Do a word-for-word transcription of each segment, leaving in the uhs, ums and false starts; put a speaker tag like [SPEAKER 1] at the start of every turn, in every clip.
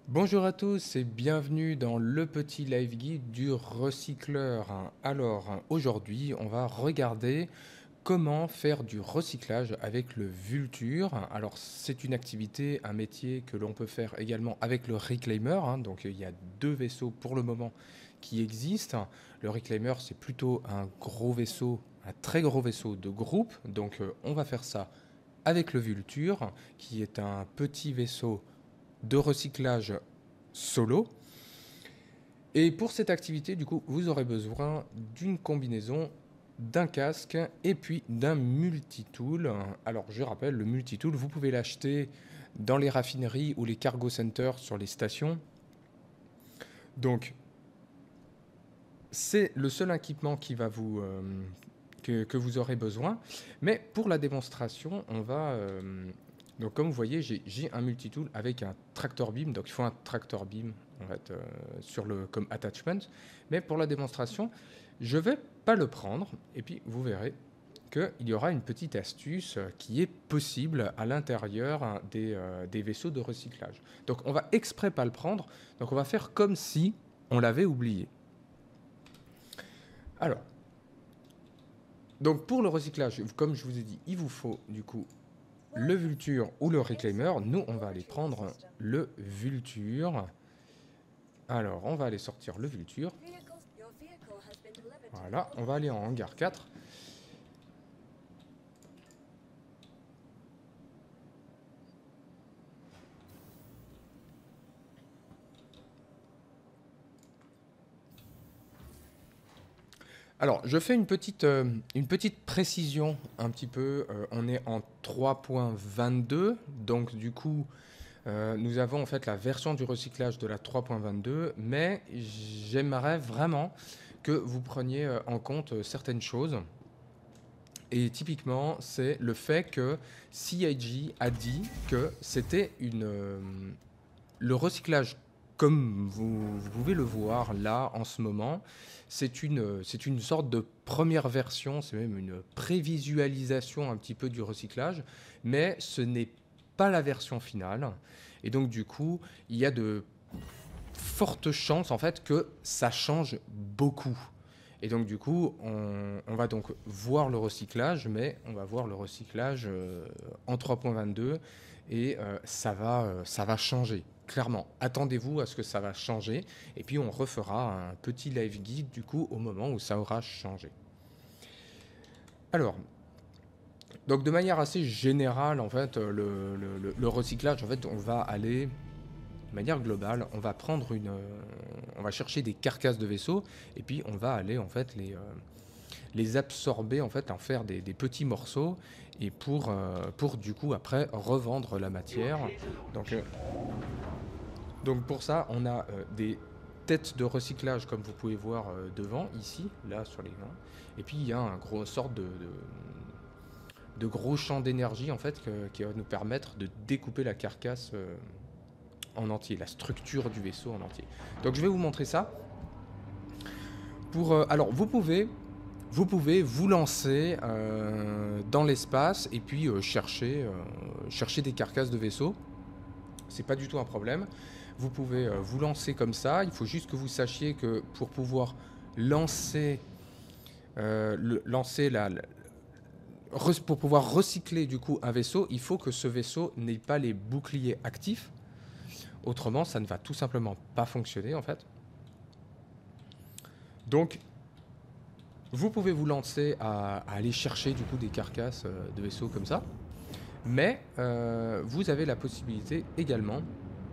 [SPEAKER 1] Bonjour à tous et bienvenue dans le petit live guide du recycleur. Alors aujourd'hui on va regarder comment faire du recyclage avec le Vulture. Alors c'est une activité, un métier que l'on peut faire également avec le Reclaimer, hein. Donc il y a deux vaisseaux pour le moment qui existent. Le Reclaimer c'est plutôt un gros vaisseau, un très gros vaisseau de groupe. Donc euh, on va faire ça avec le Vulture qui est un petit vaisseau de recyclage solo. Et pour cette activité, du coup, vous aurez besoin d'une combinaison d'un casque et puis d'un multitool. Alors, je rappelle, le multitool, vous pouvez l'acheter dans les raffineries ou les cargo centers sur les stations. Donc, c'est le seul équipement qui va vous, euh, que, que vous aurez besoin. Mais pour la démonstration, on va... euh, donc comme vous voyez, j'ai j'ai un multitool avec un tractor beam. Donc il faut un tractor beam en fait, euh, sur le, comme attachment. Mais pour la démonstration, je ne vais pas le prendre. Et puis vous verrez qu'il y aura une petite astuce qui est possible à l'intérieur hein, des, euh, des vaisseaux de recyclage. Donc on va exprès pas le prendre. Donc on va faire comme si on l'avait oublié. Alors, donc pour le recyclage, comme je vous ai dit, il vous faut du coup le Vulture ou le Reclaimer. Nous, on va aller prendre le Vulture. Alors, on va aller sortir le Vulture. Voilà, on va aller en hangar quatre. Alors, je fais une petite, euh, une petite précision un petit peu. Euh, on est en trois point vingt-deux, donc du coup, euh, nous avons en fait la version du recyclage de la trois point vingt-deux, mais j'aimerais vraiment que vous preniez euh, en compte euh, certaines choses. Et typiquement, c'est le fait que C I G a dit que c'était une euh, le recyclage, comme vous, vous pouvez le voir là en ce moment, c'est une, c'est une sorte de première version, c'est même une prévisualisation un petit peu du recyclage, mais ce n'est pas la version finale. Et donc du coup, il y a de fortes chances en fait que ça change beaucoup. Et donc du coup, on, on va donc voir le recyclage, mais on va voir le recyclage euh, en trois point vingt-deux et euh, ça, va, euh, ça va changer. Clairement, attendez-vous à ce que ça va changer et puis on refera un petit live guide du coup au moment où ça aura changé. Alors, donc de manière assez générale, en fait, le, le- le- le recyclage, en fait, on va aller de manière globale, on va prendre une, euh, on va chercher des carcasses de vaisseaux et puis on va aller en fait les, euh, les absorber, en fait, en faire des, des petits morceaux et pour, euh, pour du coup après revendre la matière. Donc, euh, donc pour ça, on a euh, des têtes de recyclage comme vous pouvez voir euh, devant ici, là sur les mains. Et puis il y a un gros sorte de, de, de gros champ d'énergie en fait que- qui va nous permettre de découper la carcasse euh, en entier, la structure du vaisseau en entier. Donc je vais vous montrer ça. Pour, euh, alors vous pouvez, vous pouvez vous lancer euh, dans l'espace et puis euh, chercher, euh, chercher des carcasses de vaisseaux. C'est pas du tout un problème. Vous pouvez euh, vous lancer comme ça. Il faut juste que vous sachiez que pour pouvoir lancer, euh, le, lancer la, la- re- pour pouvoir recycler du coup un vaisseau, il faut que ce vaisseau n'ait pas les boucliers actifs. Autrement, ça ne va tout simplement pas fonctionner en fait. Donc, vous pouvez vous lancer à, à aller chercher du coup des carcasses euh, de vaisseaux comme ça, mais euh, vous avez la possibilité également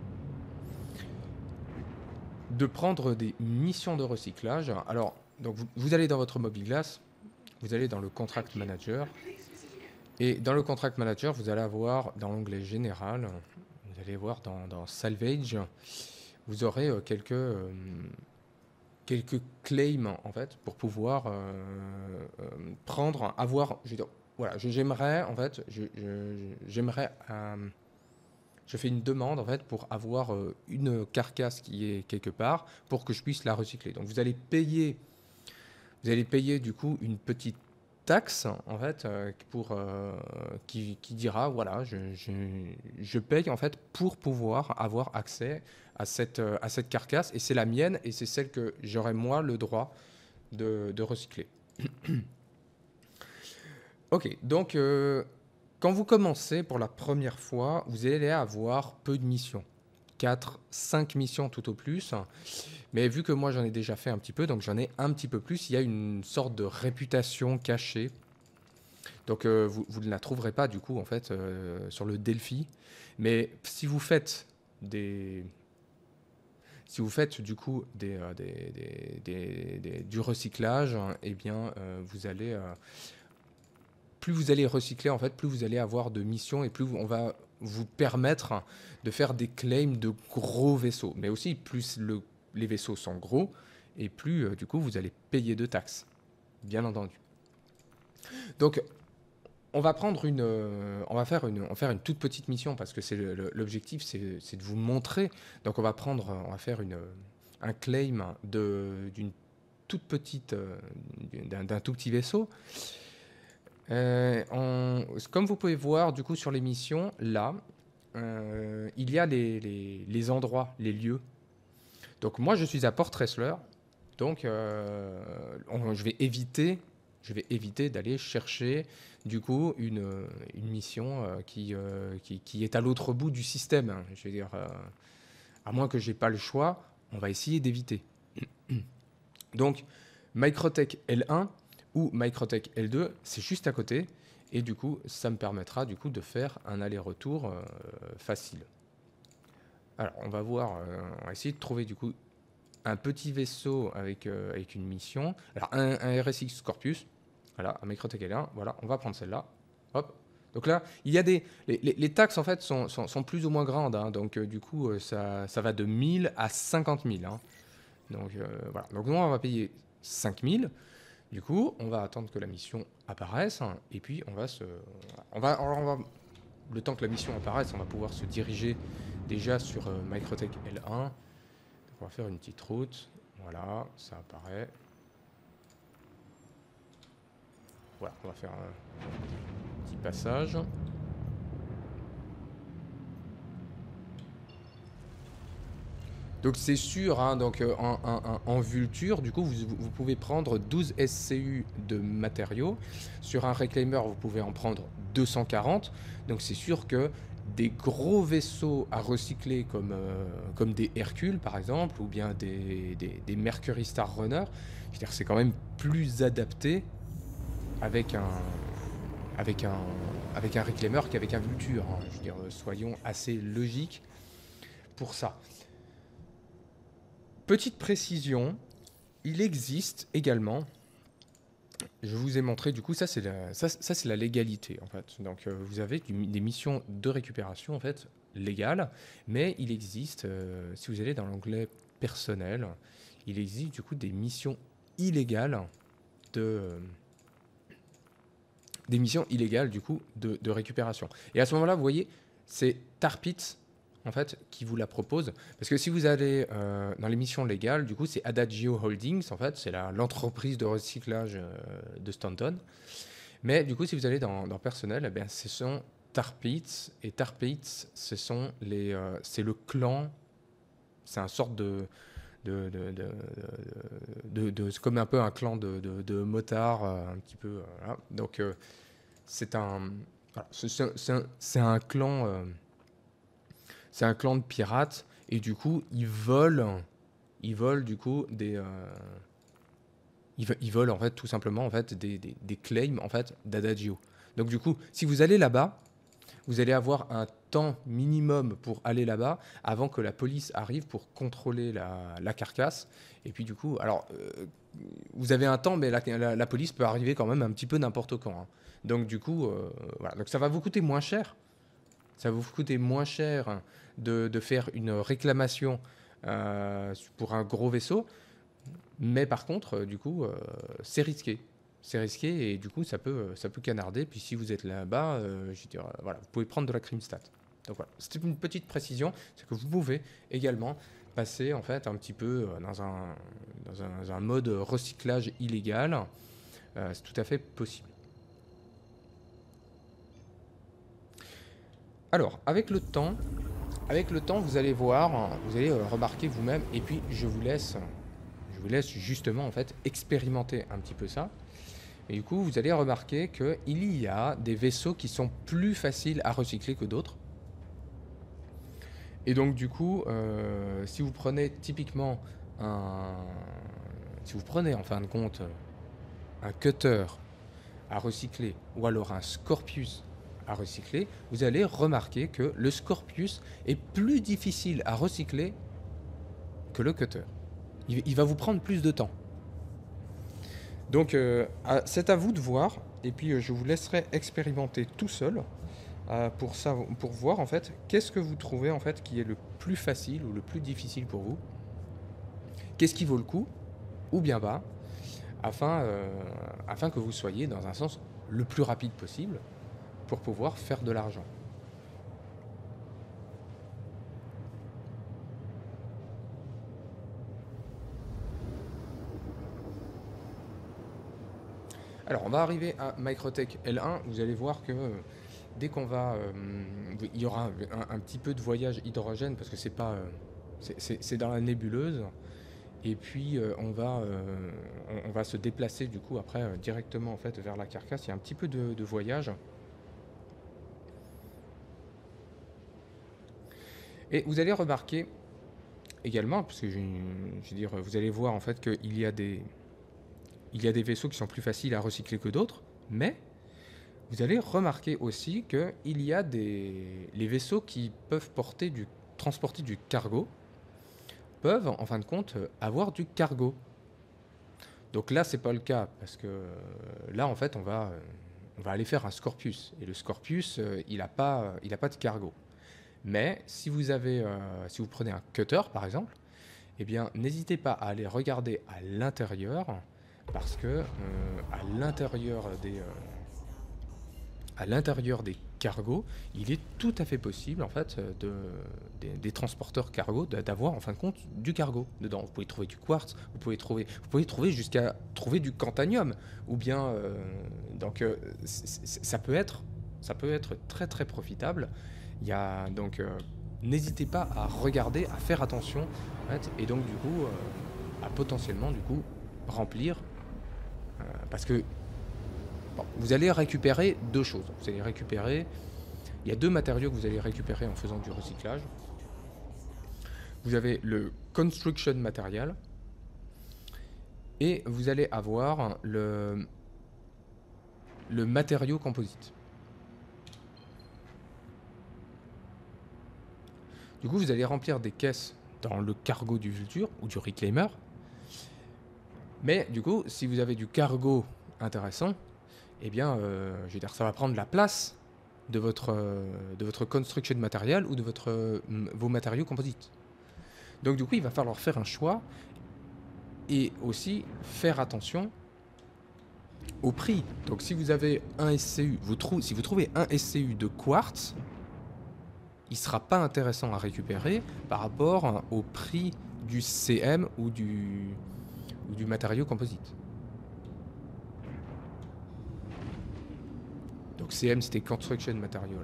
[SPEAKER 1] de prendre des missions de recyclage. Alors, donc vous, vous allez dans votre mobile glace, vous allez dans le contract manager, et dans le contract manager, vous allez avoir dans l'onglet général, vous allez voir dans, dans salvage, vous aurez euh, quelques euh, quelques claims en fait pour pouvoir euh, euh, prendre, avoir, je veux dire, voilà, j'aimerais en fait, je- je- j'aimerais, euh, je fais une demande en fait pour avoir euh, une carcasse qui est quelque part pour que je puisse la recycler. Donc vous allez payer, vous allez payer du coup une petite taxe en fait euh, pour euh, qui, qui dira voilà je, je, je paye en fait pour pouvoir avoir accès à cette euh, à cette carcasse et c'est la mienne et c'est celle que j'aurai moi le droit de, de recycler. Ok, donc euh, quand vous commencez pour la première fois, vous allez avoir peu de missions. quatre, cinq missions tout au plus. Mais vu que moi j'en ai déjà fait un petit peu, donc j'en ai un petit peu plus, il y a une sorte de réputation cachée. Donc euh, vous, vous ne la trouverez pas du coup en fait euh, sur le Delphi. Mais si vous faites des... Si vous faites du coup des, euh, des, des, des, des, du recyclage, eh bien euh, vous allez... Euh, plus vous allez recycler, en fait, plus vous allez avoir de missions et plus on va vous permettre de faire des claims de gros vaisseaux. Mais aussi, plus le, les vaisseaux sont gros et plus, euh, du coup, vous allez payer de taxes, bien entendu. Donc, on va prendre une, euh, on va faire une, on va faire une toute petite mission parce que c'est le- le- l'objectif, c'est c'est de vous montrer. Donc, on va prendre, on va faire une, un claim de- d'une toute petite, euh, d'un d'un tout petit vaisseau. Euh, on- comme vous pouvez voir du coup sur l'émission, là, euh, il y a les, les- les endroits, les lieux. Donc moi je suis à Port Tressler, donc euh, on- je vais éviter, je vais éviter d'aller chercher du coup une, une mission euh, qui, euh, qui, qui est à l'autre bout du système, hein. Je veux dire, euh, à moins que j'ai pas le choix, on va essayer d'éviter. Donc Microtech L un ou Microtech L deux, c'est juste à côté. Et du coup, ça me permettra du coup de faire un aller-retour euh, facile. Alors, on va voir, euh, on va essayer de trouver du coup un petit vaisseau avec, euh, avec une mission. Alors, un, un R S X Scorpius, voilà, un Microtech L un, voilà, on va prendre celle-là. Hop. Donc là, il y a des... Les, les- les taxes, en fait, sont, sont- sont plus ou moins grandes, hein. Donc, euh, du coup, euh, ça, ça va de mille à cinquante mille, hein. Donc, euh, voilà. Donc, nous, on va payer cinq mille. Du coup, on va attendre que la mission apparaisse, hein, et puis on va se, on va, on va, le temps que la mission apparaisse, on va pouvoir se diriger déjà sur euh, Microtech L un. Donc on va faire une petite route. Voilà, ça apparaît. Voilà, on va faire un petit passage. Donc c'est sûr, hein, donc, euh, en, en- en vulture, du coup, vous, vous pouvez prendre douze S C U de matériaux. Sur un reclaimer, vous pouvez en prendre deux cent quarante. Donc c'est sûr que des gros vaisseaux à recycler comme, euh, comme des Hercule, par exemple, ou bien des, des, des Mercury Star Runner, je veux dire, c'est quand même plus adapté avec un, avec un, avec un reclaimer qu'avec un vulture, hein. Je veux dire, soyons assez logiques pour ça. Petite précision, il existe également, je vous ai montré du coup, ça c'est la, ça, ça, c'est la légalité en fait. Donc euh, vous avez du- des missions de récupération en fait légales, mais il existe, euh, si vous allez dans l'onglet personnel, il existe du coup des missions illégales de, euh, des missions illégales du coup de, de récupération. Et à ce moment-là, vous voyez, c'est Tarpit en fait qui vous la propose, parce que si vous allez euh, dans les missions légales, du coup c'est Adagio Holdings en fait, c'est la- l'entreprise de recyclage euh, de Stanton. Mais du coup, si vous allez dans, dans personnel, eh bien, ce sont Tarpits et Tarpits, ce sont les, euh, c'est le clan, c'est un sorte de de, de, de, de- de- c'est comme un peu un clan de, de- de motards, euh, un petit peu. euh, voilà. Donc, euh, c'est un, voilà, c'est c'est- c'est un, c'est un clan, euh, c'est un clan de pirates et du coup, ils volent, ils volent du coup des, euh, ils, vo- ils volent en fait tout simplement en fait des, des, des claims en fait d'Adagio. Donc du coup, si vous allez là-bas, vous allez avoir un temps minimum pour aller là-bas avant que la police arrive pour contrôler la, la carcasse. Et puis du coup, alors, euh, vous avez un temps, mais la, la- la police peut arriver quand même un petit peu n'importe quand, hein. Donc du coup, euh, voilà. Donc ça va vous coûter moins cher. Ça va vous coûter moins cher de, de faire une réclamation euh, pour un gros vaisseau. Mais par contre, euh, du coup, euh, c'est risqué. C'est risqué et du coup, ça peut, euh, ça peut canarder. Puis si vous êtes là-bas, euh, je veux dire, euh, voilà, vous pouvez prendre de la crime stat. Donc voilà, c'était une petite précision, c'est que vous pouvez également passer en fait un petit peu euh, dans un, dans un, dans un mode recyclage illégal. Euh, c'est tout à fait possible. Alors, avec le temps, avec le temps, vous allez voir, vous allez euh, remarquer vous-même, et puis je vous laisse, je vous laisse justement en fait expérimenter un petit peu ça. Et du coup, vous allez remarquer qu'il y a des vaisseaux qui sont plus faciles à recycler que d'autres. Et donc du coup, euh, si vous prenez typiquement un, si vous prenez en fin de compte un cutter à recycler ou alors un Scorpius à recycler, vous allez remarquer que le Scorpius est plus difficile à recycler que le cutter. Il, il va vous prendre plus de temps. Donc euh, c'est à vous de voir, et puis euh, je vous laisserai expérimenter tout seul euh, pour, ça, pour voir en fait qu'est-ce que vous trouvez en fait qui est le plus facile ou le plus difficile pour vous. Qu'est-ce qui vaut le coup ou bien pas, afin, euh, afin que vous soyez dans un sens le plus rapide possible pour pouvoir faire de l'argent. Alors on va arriver à Microtech L un, vous allez voir que euh, dès qu'on va... euh, il y aura un, un petit peu de voyage hydrogène parce que c'est pas... euh, c'est- c'est c'est dans la nébuleuse. Et puis euh, on, va, euh, on, on va se déplacer du coup après euh, directement en fait vers la carcasse. Il y a un petit peu de, de voyage. Et vous allez remarquer également, parce que je, je veux dire, vous allez voir en fait qu'il y a des, il y a des vaisseaux qui sont plus faciles à recycler que d'autres, mais vous allez remarquer aussi qu'il y a des, les vaisseaux qui peuvent porter du, transporter du cargo, peuvent en fin de compte avoir du cargo. Donc là, c'est pas le cas parce que euh, là, en fait, on va, euh, on va aller faire un Scorpius et le Scorpius, euh, il n'a pas, il a pas de cargo. Mais si vous avez, euh, si vous prenez un cutter par exemple, eh bien, n'hésitez pas à aller regarder à l'intérieur parce que euh, à l'intérieur des, euh, à l'intérieur des cargos, il est tout à fait possible en fait de, des, des transporteurs cargo de- d'avoir en fin de compte du cargo dedans. Vous pouvez trouver du quartz, vous pouvez trouver, vous pouvez trouver jusqu'à trouver du cantanium ou bien euh, donc euh, c- c- ça peut être ça peut être très très profitable. Il y a donc euh, n'hésitez pas à regarder, à faire attention en fait, et donc du coup euh, à potentiellement du coup remplir euh, parce que bon, vous allez récupérer deux choses. Vous allez récupérer, il y a deux matériaux que vous allez récupérer en faisant du recyclage. Vous avez le construction material et vous allez avoir le, le matériau composite. Du coup, vous allez remplir des caisses dans le cargo du Vulture ou du Reclaimer. Mais du coup, si vous avez du cargo intéressant, eh bien, euh, je veux dire, ça va prendre la place de votre, euh, de votre construction de matériel ou de votre, euh, vos matériaux composites. Donc du coup, il va falloir faire un choix et aussi faire attention au prix. Donc si vous avez un S C U, vous trou si vous trouvez un S C U de quartz, il ne sera pas intéressant à récupérer par rapport au prix du C M ou du, ou du matériau composite. Donc C M, c'était Construction Material.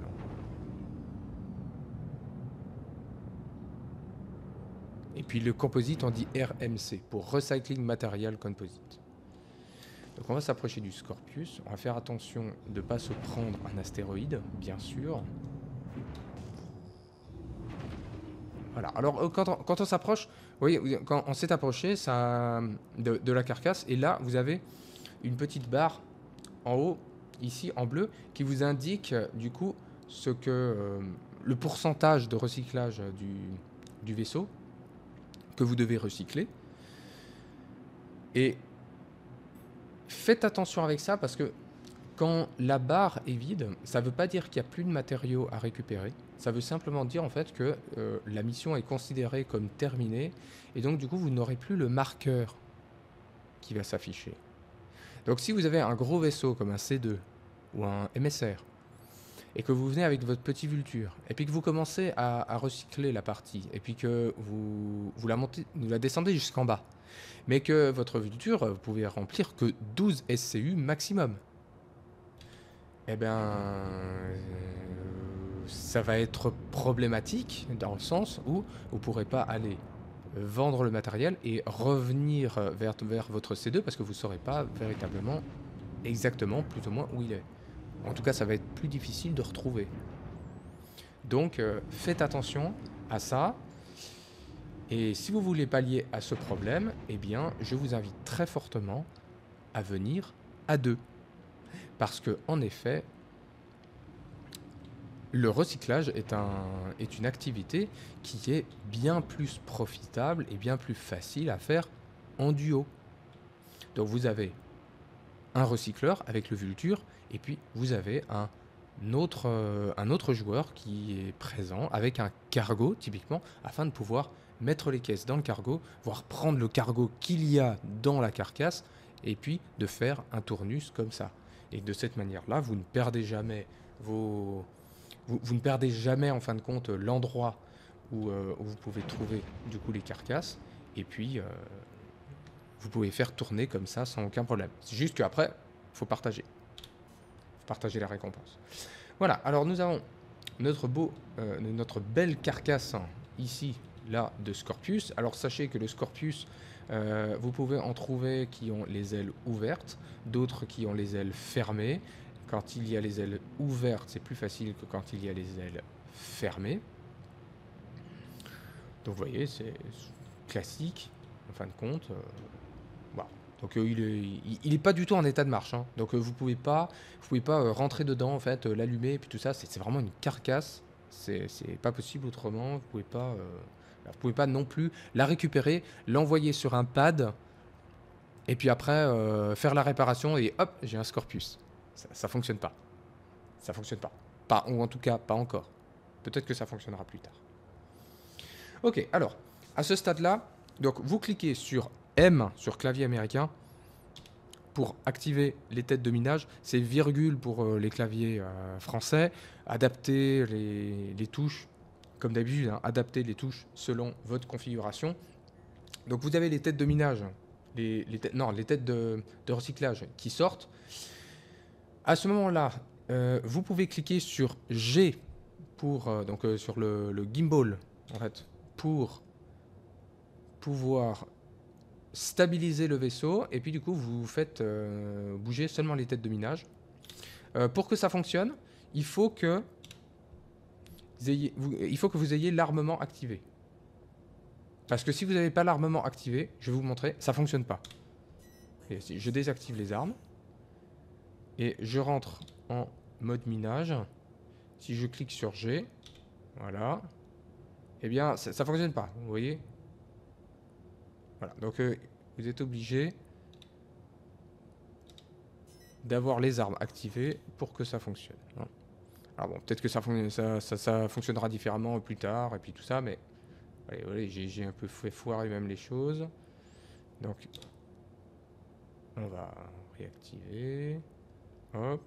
[SPEAKER 1] Et puis le composite, on dit R M C, pour Recycling Material Composite. Donc on va s'approcher du Scorpius. On va faire attention de ne pas se prendre un astéroïde, bien sûr. Voilà. Alors euh, quand on, quand on s'approche, vous voyez, quand on s'est approché ça, de, de la carcasse, et là vous avez une petite barre en haut, ici en bleu, qui vous indique euh, du coup ce que euh, le pourcentage de recyclage du, du vaisseau que vous devez recycler. Et faites attention avec ça parce que quand la barre est vide, ça ne veut pas dire qu'il n'y a plus de matériaux à récupérer. Ça veut simplement dire en fait que euh, la mission est considérée comme terminée et donc du coup vous n'aurez plus le marqueur qui va s'afficher. Donc si vous avez un gros vaisseau comme un C deux ou un M S R et que vous venez avec votre petit Vulture et puis que vous commencez à, à recycler la partie et puis que vous, vous, la, montez, vous la descendez jusqu'en bas, mais que votre Vulture, vous pouvez remplir que douze S C U maximum. Eh bien, euh, ça va être problématique dans le sens où vous ne pourrez pas aller vendre le matériel et revenir vers, vers votre C deux parce que vous ne saurez pas véritablement exactement plus ou moins où il est. En tout cas, ça va être plus difficile de retrouver. Donc, euh, faites attention à ça. Et si vous voulez pallier à ce problème, eh bien, je vous invite très fortement à venir à deux. Parce que, en effet, le recyclage est, un, est une activité qui est bien plus profitable et bien plus facile à faire en duo. Donc, vous avez un recycleur avec le Vulture et puis vous avez un autre, euh, un autre joueur qui est présent avec un cargo typiquement afin de pouvoir mettre les caisses dans le cargo, voire prendre le cargo qu'il y a dans la carcasse et puis de faire un tournus comme ça. Et de cette manière-là, vous ne perdez jamais vos... Vous, vous ne perdez jamais en fin de compte l'endroit où, euh, où vous pouvez trouver du coup les carcasses et puis euh, vous pouvez faire tourner comme ça sans aucun problème. C'est juste qu'après, il faut partager. Il faut partager la récompense. Voilà, alors nous avons notre, beau, euh, notre belle carcasse hein, ici, là, de Scorpius. Alors sachez que le Scorpius, euh, vous pouvez en trouver qui ont les ailes ouvertes, d'autres qui ont les ailes fermées. Quand il y a les ailes ouvertes, c'est plus facile que quand il y a les ailes fermées. Donc vous voyez, c'est classique, en fin de compte. Euh, voilà. Donc euh, il est, il est pas du tout en état de marche. Hein. Donc euh, vous pouvez pas, vous pouvez pas euh, rentrer dedans, en fait, euh, l'allumer, et puis tout ça. C'est vraiment une carcasse. C'est pas possible autrement. Vous pouvez pas, euh, vous pouvez pas non plus la récupérer, l'envoyer sur un pad, et puis après euh, faire la réparation et hop, j'ai un Scorpius. Ça, ça fonctionne pas. Ça fonctionne pas. Pas, ou en tout cas, pas encore. Peut-être que ça fonctionnera plus tard. Ok, alors, à ce stade-là, donc vous cliquez sur M sur clavier américain pour activer les têtes de minage. C'est virgule pour euh, les claviers euh, français. Adapter les, les touches, comme d'habitude, hein, adapter les touches selon votre configuration. Donc vous avez les têtes de minage, les, les têtes, non, les têtes de, de recyclage qui sortent. À ce moment-là, euh, vous pouvez cliquer sur G pour euh, donc euh, sur le, le gimbal en fait pour pouvoir stabiliser le vaisseau et puis du coup vous faites euh, bouger seulement les têtes de minage. Euh, pour que ça fonctionne, il faut que vous ayez, vous, il faut que vous ayez l'armement activé. Parce que si vous n'avez pas l'armement activé, je vais vous montrer, ça fonctionne pas. Et si je désactive les armes. Et je rentre en mode minage. Si je clique sur G, voilà, eh bien, ça ne fonctionne pas, vous voyez. Voilà, donc euh, vous êtes obligé d'avoir les armes activées pour que ça fonctionne. Hein. Alors bon, peut-être que ça, ça, ça, ça fonctionnera différemment plus tard, et puis tout ça, mais allez, allez, j'ai un peu fait foirer même les choses. Donc, on va réactiver. Hop.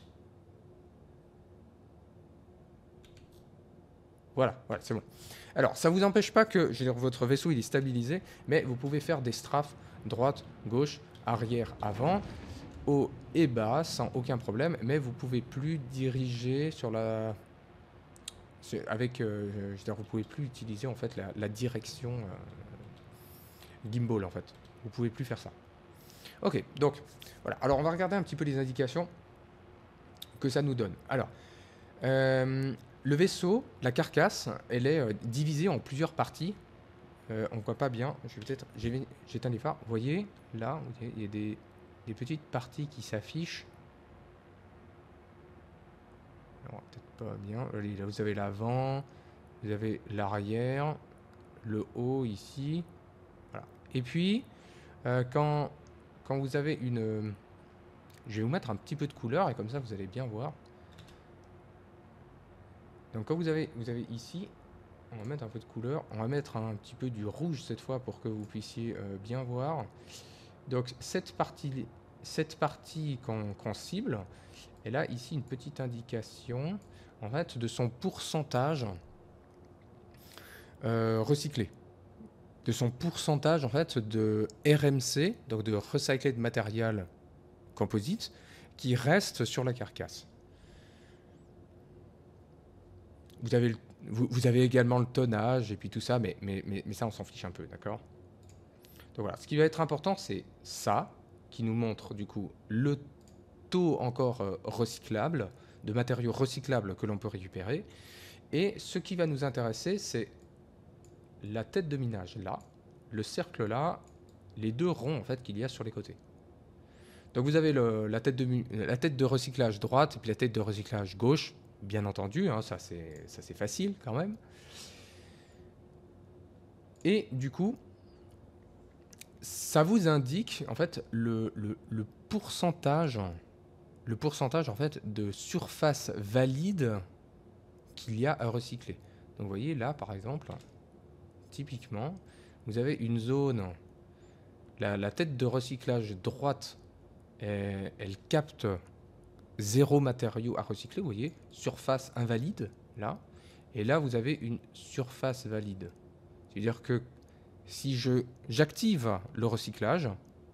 [SPEAKER 1] Voilà, voilà, c'est bon. Alors, ça ne vous empêche pas que, je veux dire, votre vaisseau il est stabilisé, mais vous pouvez faire des strafes droite, gauche, arrière, avant, haut et bas, sans aucun problème, mais vous ne pouvez plus diriger sur la... Avec, euh, je veux dire, vous ne pouvez plus utiliser en fait la, la direction euh, gimbal en fait. Vous ne pouvez plus faire ça. Ok, donc voilà. Alors on va regarder un petit peu les indications que ça nous donne. Alors, euh, le vaisseau, la carcasse, elle est euh, divisée en plusieurs parties. Euh, on ne voit pas bien. Je vais peut-être, j'éteins les phares. Vous voyez, là, il y a des, des petites parties qui s'affichent. Peut-être pas bien. Là, vous avez l'avant, vous avez l'arrière, le haut ici. Voilà. Et puis, euh, quand, quand vous avez une... Je vais vous mettre un petit peu de couleur et comme ça, vous allez bien voir. Donc quand vous avez, vous avez ici, on va mettre un peu de couleur, on va mettre un petit peu du rouge cette fois pour que vous puissiez euh, bien voir. Donc cette partie, cette partie qu'on qu'on cible, elle a ici une petite indication en fait de son pourcentage euh, recyclé, de son pourcentage en fait de R M C, donc de Recycled Material Composite, qui reste sur la carcasse. vous avez, le- vous, vous avez également le tonnage et puis tout ça, mais, mais, mais, mais ça, on s'en fiche un peu, d'accord? Donc voilà, ce qui va être important, c'est ça, qui nous montre du coup le taux encore euh, recyclable, de matériaux recyclables que l'on peut récupérer. Et ce qui va nous intéresser, c'est la tête de minage là, le cercle là, les deux ronds en fait qu'il y a sur les côtés. Donc vous avez le, la, tête de, la tête de recyclage droite et puis la tête de recyclage gauche, bien entendu, hein, ça c'est facile quand même. Et du coup, ça vous indique en fait le, le, le pourcentage, le pourcentage en fait de surface valide qu'il y a à recycler. Donc vous voyez là par exemple, typiquement, vous avez une zone, la, la tête de recyclage droite, elle, elle capte zéro matériau à recycler, vous voyez, surface invalide là, et là vous avez une surface valide. C'est-à-dire que si je j'active le recyclage,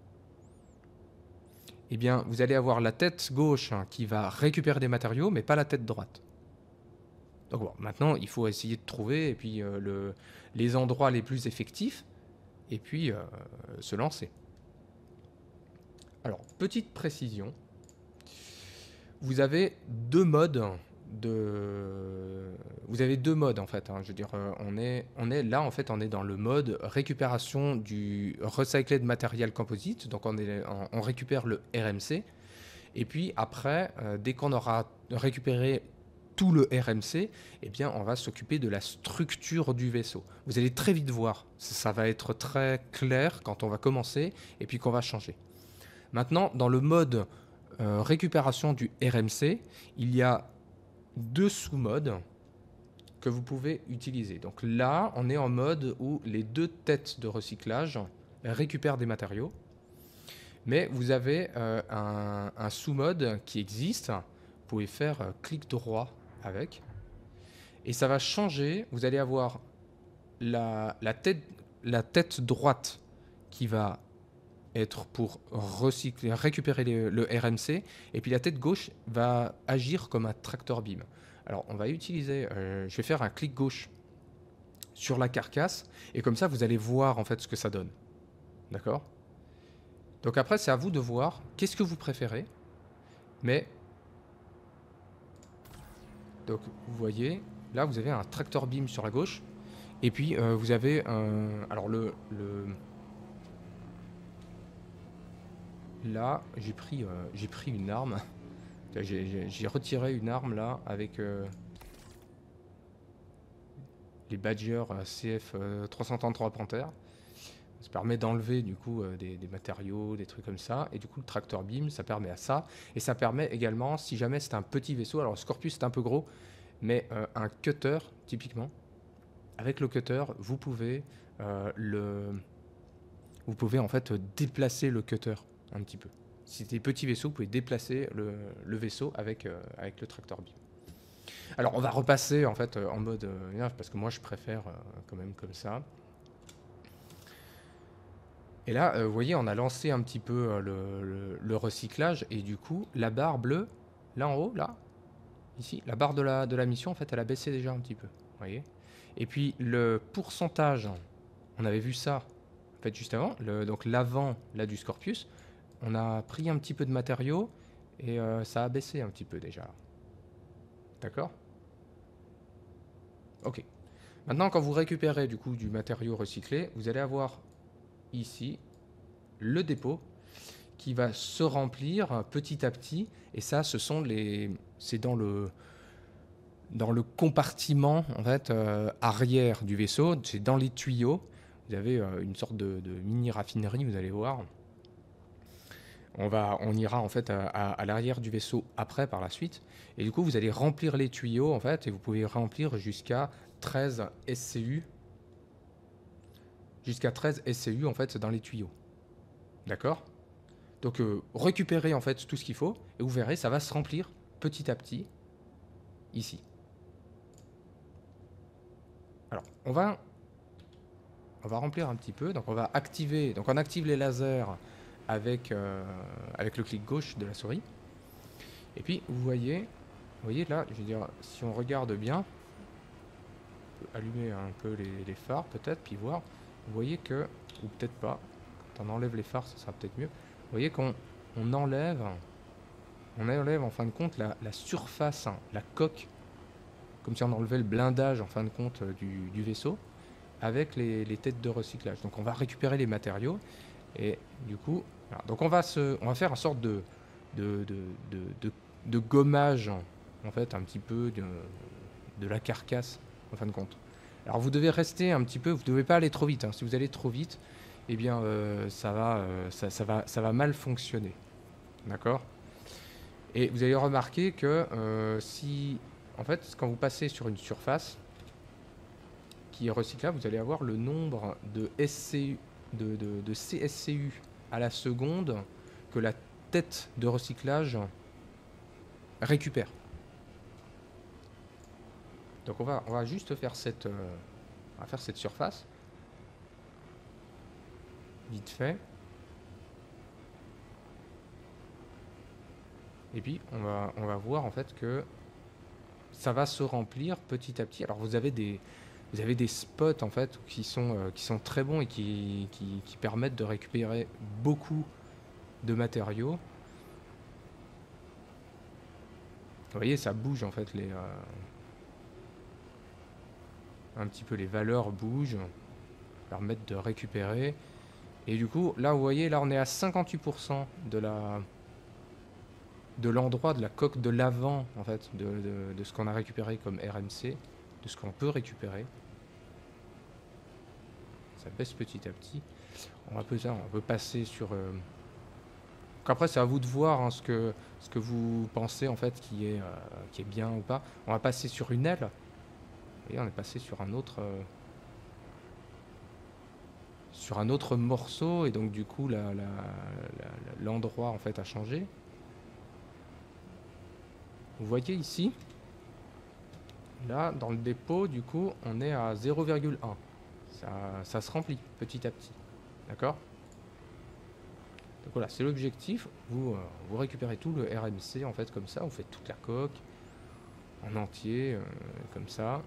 [SPEAKER 1] eh bien vous allez avoir la tête gauche qui va récupérer des matériaux, mais pas la tête droite. Donc bon, maintenant il faut essayer de trouver et puis euh, le, les endroits les plus effectifs et puis euh, se lancer. Alors petite précision, vous avez deux modes de, vous avez deux modes en fait. Hein. Je veux dire, euh, on est, on est là en fait, on est dans le mode récupération du recyclé de matériel composite. Donc on est, on, on récupère le R M C. Et puis après, euh, dès qu'on aura récupéré tout le R M C, eh bien, on va s'occuper de la structure du vaisseau. Vous allez très vite voir, ça, ça va être très clair quand on va commencer et puis qu'on va changer. Maintenant, dans le mode euh, récupération du R M C, il y a deux sous-modes que vous pouvez utiliser. Donc là, on est en mode où les deux têtes de recyclage récupèrent des matériaux. Mais vous avez euh, un, un sous-mode qui existe. Vous pouvez faire euh, clic droit avec. Et ça va changer. Vous allez avoir la, la, tête, la tête droite qui va être pour recycler, récupérer les, le R M C. Et puis la tête gauche va agir comme un tractor beam. Alors on va utiliser, euh, je vais faire un clic gauche sur la carcasse. Et comme ça, vous allez voir en fait ce que ça donne. D'accord ? Donc après, c'est à vous de voir qu'est-ce que vous préférez. Mais, donc vous voyez, là vous avez un tractor beam sur la gauche. Et puis euh, vous avez un... Alors le... le là, j'ai pris, euh, j'ai pris une arme. J'ai retiré une arme là avec euh, les Badger C F trois cent trente-trois Panther. Ça permet d'enlever du coup euh, des, des matériaux, des trucs comme ça. Et du coup, le tractor beam, ça permet à ça. Et ça permet également, si jamais c'est un petit vaisseau, alors le Scorpius c'est un peu gros, mais euh, un cutter, typiquement, avec le cutter, vous pouvez euh, le... Vous pouvez en fait déplacer le cutter un petit peu. Si c'est des petits vaisseaux, vous pouvez déplacer le, le vaisseau avec, euh, avec le tractor beam. Alors on va repasser en fait en mode euh, parce que moi je préfère euh, quand même comme ça. Et là, euh, vous voyez, on a lancé un petit peu euh, le, le, le recyclage et du coup, la barre bleue, là en haut, là, ici, la barre de la, de la mission, en fait, elle a baissé déjà un petit peu. Vous voyez ? Et puis le pourcentage, on avait vu ça, en fait, juste avant, le, donc l'avant là du Scorpius, on a pris un petit peu de matériaux et euh, ça a baissé un petit peu déjà. D'accord ? Ok. Maintenant, quand vous récupérez du coup du matériau recyclé, vous allez avoir ici le dépôt qui va se remplir petit à petit. Et ça, ce sont les, c'est dans le dans le compartiment en fait euh, arrière du vaisseau. C'est dans les tuyaux. Vous avez euh, une sorte de, de mini raffinerie. Vous allez voir. On va, on ira en fait à, à, à l'arrière du vaisseau après par la suite. Et du coup, vous allez remplir les tuyaux en fait, et vous pouvez remplir jusqu'à treize S C U. Jusqu'à treize S C U en fait dans les tuyaux. D'accord ? Donc euh, récupérez en fait tout ce qu'il faut et vous verrez ça va se remplir petit à petit ici. Alors on va on va remplir un petit peu. Donc on va activer. Donc on active les lasers avec euh, avec le clic gauche de la souris. Et puis vous voyez vous voyez là, je veux dire si on regarde bien, peut allumer un peu les, les phares peut-être, puis voir. Vous voyez que, ou peut-être pas, quand on enlève les phares, ça sera peut-être mieux. Vous voyez qu'on on enlève, on enlève en fin de compte la, la surface, hein, la coque, comme si on enlevait le blindage en fin de compte euh, du, du vaisseau, avec les, les têtes de recyclage. Donc on va récupérer les matériaux, et du coup, voilà. Donc on va, se, on va faire une sorte de, de, de, de, de, de gommage, en fait, un petit peu de, de la carcasse, en fin de compte. Alors vous devez rester un petit peu, vous ne devez pas aller trop vite, hein. Si vous allez trop vite, eh bien euh, ça, va, euh, ça, ça, va, ça va mal fonctionner. D'accord? Et vous allez remarquer que euh, si, en fait, quand vous passez sur une surface qui est recyclable, vous allez avoir le nombre de, S C U, de, de, de C S C U à la seconde que la tête de recyclage récupère. Donc on va, on va juste faire cette, euh, on va faire cette surface, vite fait. Et puis on va, on va voir en fait que ça va se remplir petit à petit. Alors vous avez des, vous avez des spots en fait qui sont, euh, qui sont très bons et qui, qui, qui permettent de récupérer beaucoup de matériaux. Vous voyez, ça bouge en fait, les, euh, un petit peu les valeurs bougent, permettent de récupérer. Et du coup, là vous voyez, là on est à cinquante-huit pour cent de la de l'endroit de la coque de l'avant en fait de, de, de ce qu'on a récupéré comme R M C, de ce qu'on peut récupérer. Ça baisse petit à petit. On va peut, on peut passer sur. Euh... Après, c'est à vous de voir hein, ce que ce que vous pensez en fait qui est euh, qui est bien ou pas. On va passer sur une aile. Et on est passé sur un autre euh, sur un autre morceau et donc du coup la, la, la, l'endroit en fait a changé. Vous voyez ici, là dans le dépôt du coup on est à zéro virgule un. Ça, ça se remplit petit à petit. D'accord? Donc voilà, c'est l'objectif. Vous, euh, vous récupérez tout le R M C en fait comme ça. Vous faites toute la coque en entier euh, comme ça.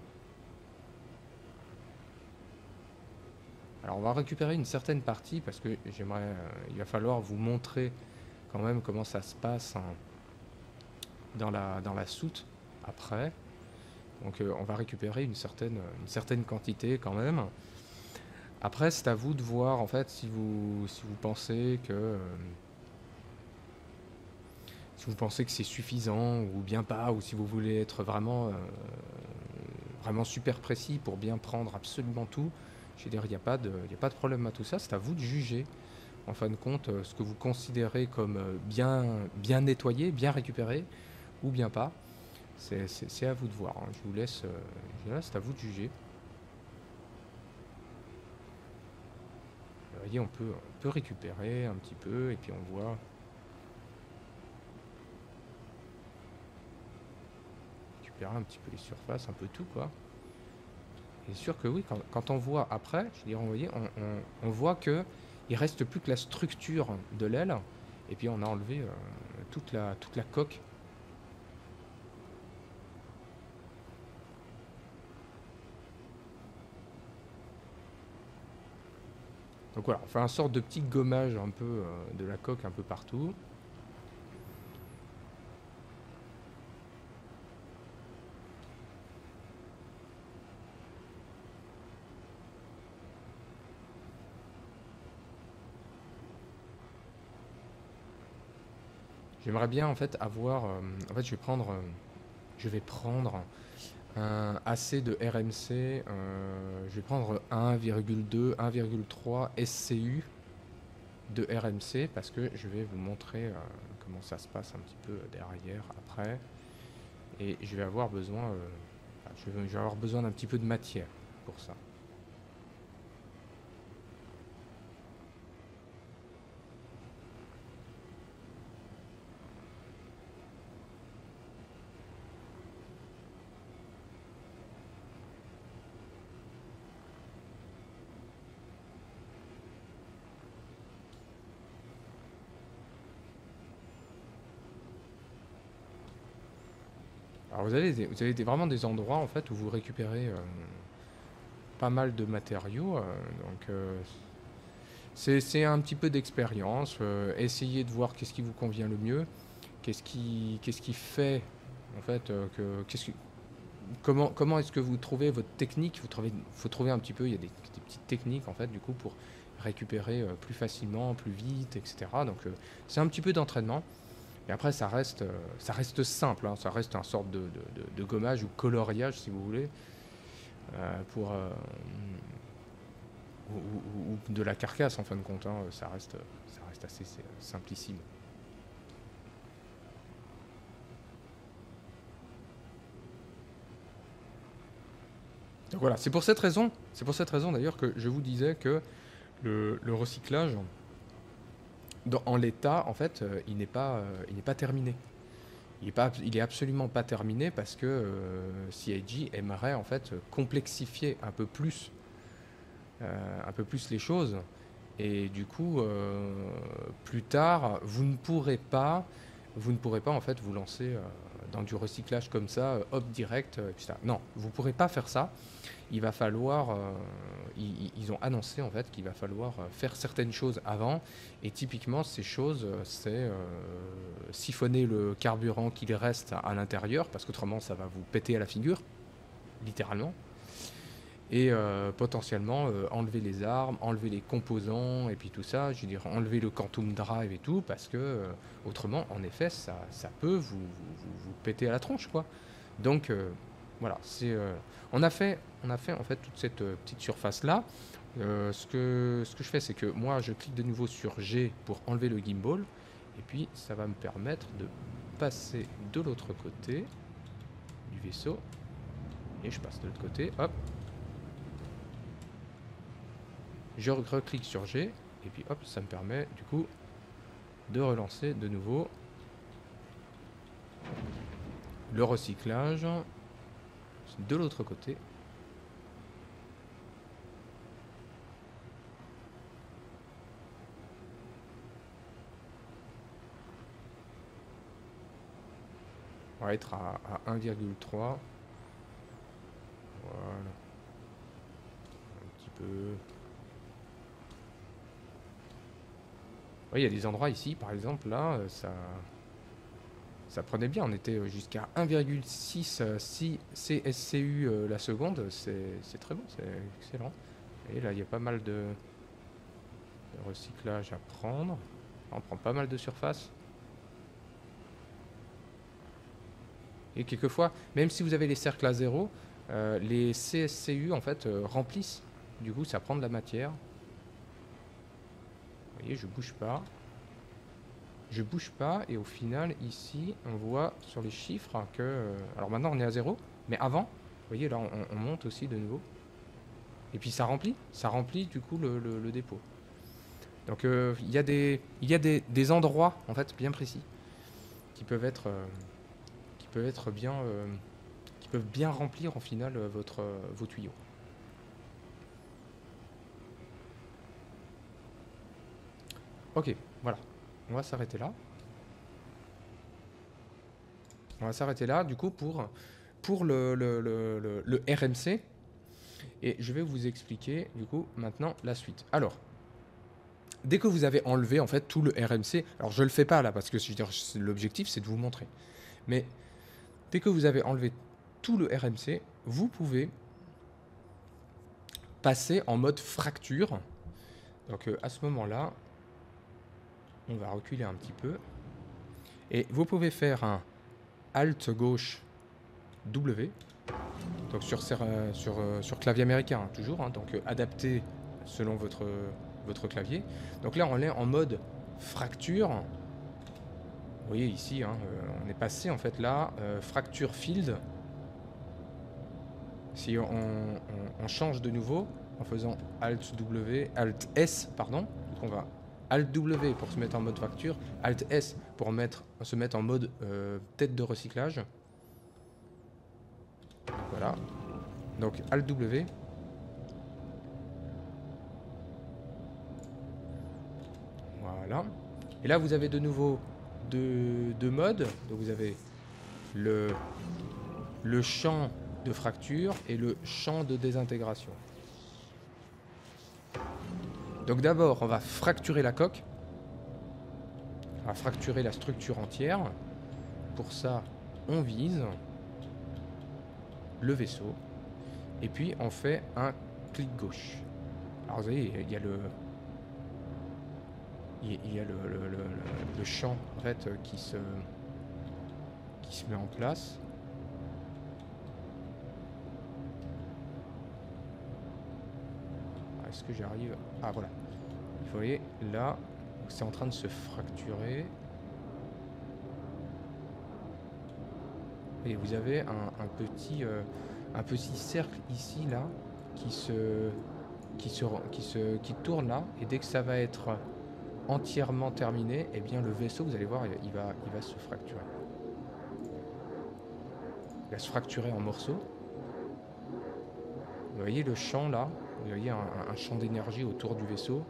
[SPEAKER 1] Alors on va récupérer une certaine partie parce que j'aimerais, euh, il va falloir vous montrer quand même comment ça se passe hein, dans la dans la soute après. Donc euh, on va récupérer une certaine une certaine quantité quand même. Après c'est à vous de voir en fait si vous si vous pensez que euh, si vous pensez que c'est suffisant ou bien pas, ou si vous voulez être vraiment euh, vraiment super précis pour bien prendre absolument tout. Je veux dire, il n'y a pas de il y a pas de problème à tout ça. C'est à vous de juger. En fin de compte, euh, ce que vous considérez comme euh, bien, bien nettoyé, bien récupéré, ou bien pas, c'est c'est- c'est à vous de voir. Hein. Je vous laisse, euh, je laisse, c'est à vous de juger. Vous voyez, on peut, on peut récupérer un petit peu, et puis on voit. Récupérer un petit peu les surfaces, un peu tout, quoi. Et c'est sûr que oui, quand, quand on voit après, je veux dire, vous voyez, on, on- on voit que il reste plus que la structure de l'aile, et puis on a enlevé euh, toute la, toute la coque. Donc voilà, on fait un sorte de petit gommage un peu euh, de la coque un peu partout. J'aimerais bien en fait avoir, euh, en fait je vais prendre, euh, je vais prendre un assez de R M C, euh, je vais prendre un virgule deux, un virgule trois S C U de R M C parce que je vais vous montrer euh, comment ça se passe un petit peu derrière après et je vais avoir besoin, euh, enfin, je vais, je vais avoir besoin d'un petit peu de matière pour ça. Alors vous avez, des- vous avez des- vraiment des endroits en fait où vous récupérez, euh, pas mal de matériaux. euh, donc, euh, c'est c'est un petit peu d'expérience. euh, essayez de voir qu'est-ce qui vous convient le mieux. Qu'est-ce qui, qu'est-ce qui fait, en fait, euh, que, qu'est-ce qui- comment, comment est-ce que vous trouvez votre technique? Vous trouvez, faut trouver un petit peu, il y a des, des petites techniques, en fait, du coup, pour récupérer euh, plus facilement, plus vite, et cetera. Donc, euh, c'est un petit peu d'entraînement. Et après, ça reste, euh, ça reste simple, hein, ça reste un sorte de, de- de- de gommage ou coloriage, si vous voulez, euh, pour, euh, ou, ou- ou de la carcasse, en fin de compte. hein, ça reste, ça reste assez c'est, simplissime. Donc voilà, c'est pour cette raison, c'est pour cette raison d'ailleurs que je vous disais que le, le recyclage, dans- en l'état, en fait, euh, il n'est pas, euh, il n'est pas terminé. Il est pas, il est absolument pas terminé parce que euh, C I G aimerait en fait complexifier un peu plus, euh, un peu plus les choses. Et du coup, euh, plus tard, vous ne pourrez pas, vous ne pourrez pas en fait vous lancer euh, dans du recyclage comme ça, euh, hop direct, euh, et cetera. Non, vous ne pourrez pas faire ça. Il va falloir, euh, ils, ils ont annoncé en fait qu'il va falloir euh, faire certaines choses avant, et typiquement ces choses, euh, c'est euh, siphonner le carburant qu'il reste à l'intérieur, parce qu'autrement ça va vous péter à la figure, littéralement, et euh, potentiellement euh, enlever les armes, enlever les composants, et puis tout ça, je veux dire enlever le quantum drive et tout, parce que euh, autrement, en effet, ça, ça peut vous, vous, vous- vous péter à la tronche, quoi. Donc euh, voilà, c'est, euh, on a fait, on a fait en fait toute cette euh, petite surface là. Euh, ce que, ce que je fais, c'est que moi, je clique de nouveau sur G pour enlever le gimbal, et puis ça va me permettre de passer de l'autre côté du vaisseau, et je passe de l'autre côté, hop, je reclique sur G, et puis hop, ça me permet du coup de relancer de nouveau le recyclage de l'autre côté. On va être à, à un virgule trois. Voilà. Un petit peu. Oui, il y a des endroits ici, par exemple, là, euh, ça, ça prenait bien. On était euh, jusqu'à un virgule six euh, C S C U euh, la seconde. C'est c'est très bon, c'est excellent. Et là, il y a pas mal de, de recyclage à prendre. On prend pas mal de surface. Et quelquefois, même si vous avez les cercles à zéro, euh, les C S C U en fait euh, remplissent. Du coup, ça prend de la matière. Vous voyez, je bouge pas. Je bouge pas et au final, ici, on voit sur les chiffres que... euh, alors maintenant, on est à zéro, mais avant, vous voyez, là, on, on monte aussi de nouveau. Et puis ça remplit, ça remplit du coup le, le- le dépôt. Donc euh, il y a, des, il y a des, des endroits, en fait, bien précis, qui peuvent être, euh, qui peuvent être bien... euh, qui peuvent bien remplir, en final, euh, votre, euh, vos tuyaux. Ok, voilà. On va s'arrêter là. On va s'arrêter là, du coup, pour, pour le, le, le, le- le R M C. Et je vais vous expliquer, du coup, maintenant la suite. Alors, dès que vous avez enlevé, en fait, tout le R M C, alors je le fais pas là, parce que je veux dire, c'est- l'objectif, c'est de vous montrer. Mais dès que vous avez enlevé tout le R M C, vous pouvez passer en mode fracture. Donc, euh, à ce moment-là, on va reculer un petit peu. Et vous pouvez faire un Alt gauche W. Donc sur, ser- euh, sur, euh, sur clavier américain, hein, toujours, hein, donc euh, adapté selon votre, votre clavier. Donc là, on est en mode fracture. Vous voyez ici, hein, euh, on est passé en fait là, euh, fracture field. Si on, on- on change de nouveau en faisant Alt W, Alt S, pardon, donc on va Alt W pour se mettre en mode fracture, Alt S pour mettre, se mettre en mode euh, tête de recyclage. Voilà. Donc Alt W. Voilà. Et là, vous avez de nouveau deux, deux modes. Donc vous avez le, le champ de fracture et le champ de désintégration. Donc d'abord, on va fracturer la coque. On va fracturer la structure entière. Pour ça, on vise le vaisseau. Et puis, on fait un clic gauche. Alors vous voyez, il y a le... Il y a le, le, le, le champ en fait, qui, se, qui se met en place. Est-ce que j'arrive... Ah voilà. Vous voyez, là, c'est en train de se fracturer. Et vous avez un, un, petit, euh, un petit cercle ici, là, qui se, qui, se, qui, se, qui tourne là. Et dès que ça va être entièrement terminé, eh bien le vaisseau, vous allez voir, il va, il va se fracturer. Il va se fracturer en morceaux. Vous voyez le champ là, vous voyez un, un champ d'énergie autour du vaisseau.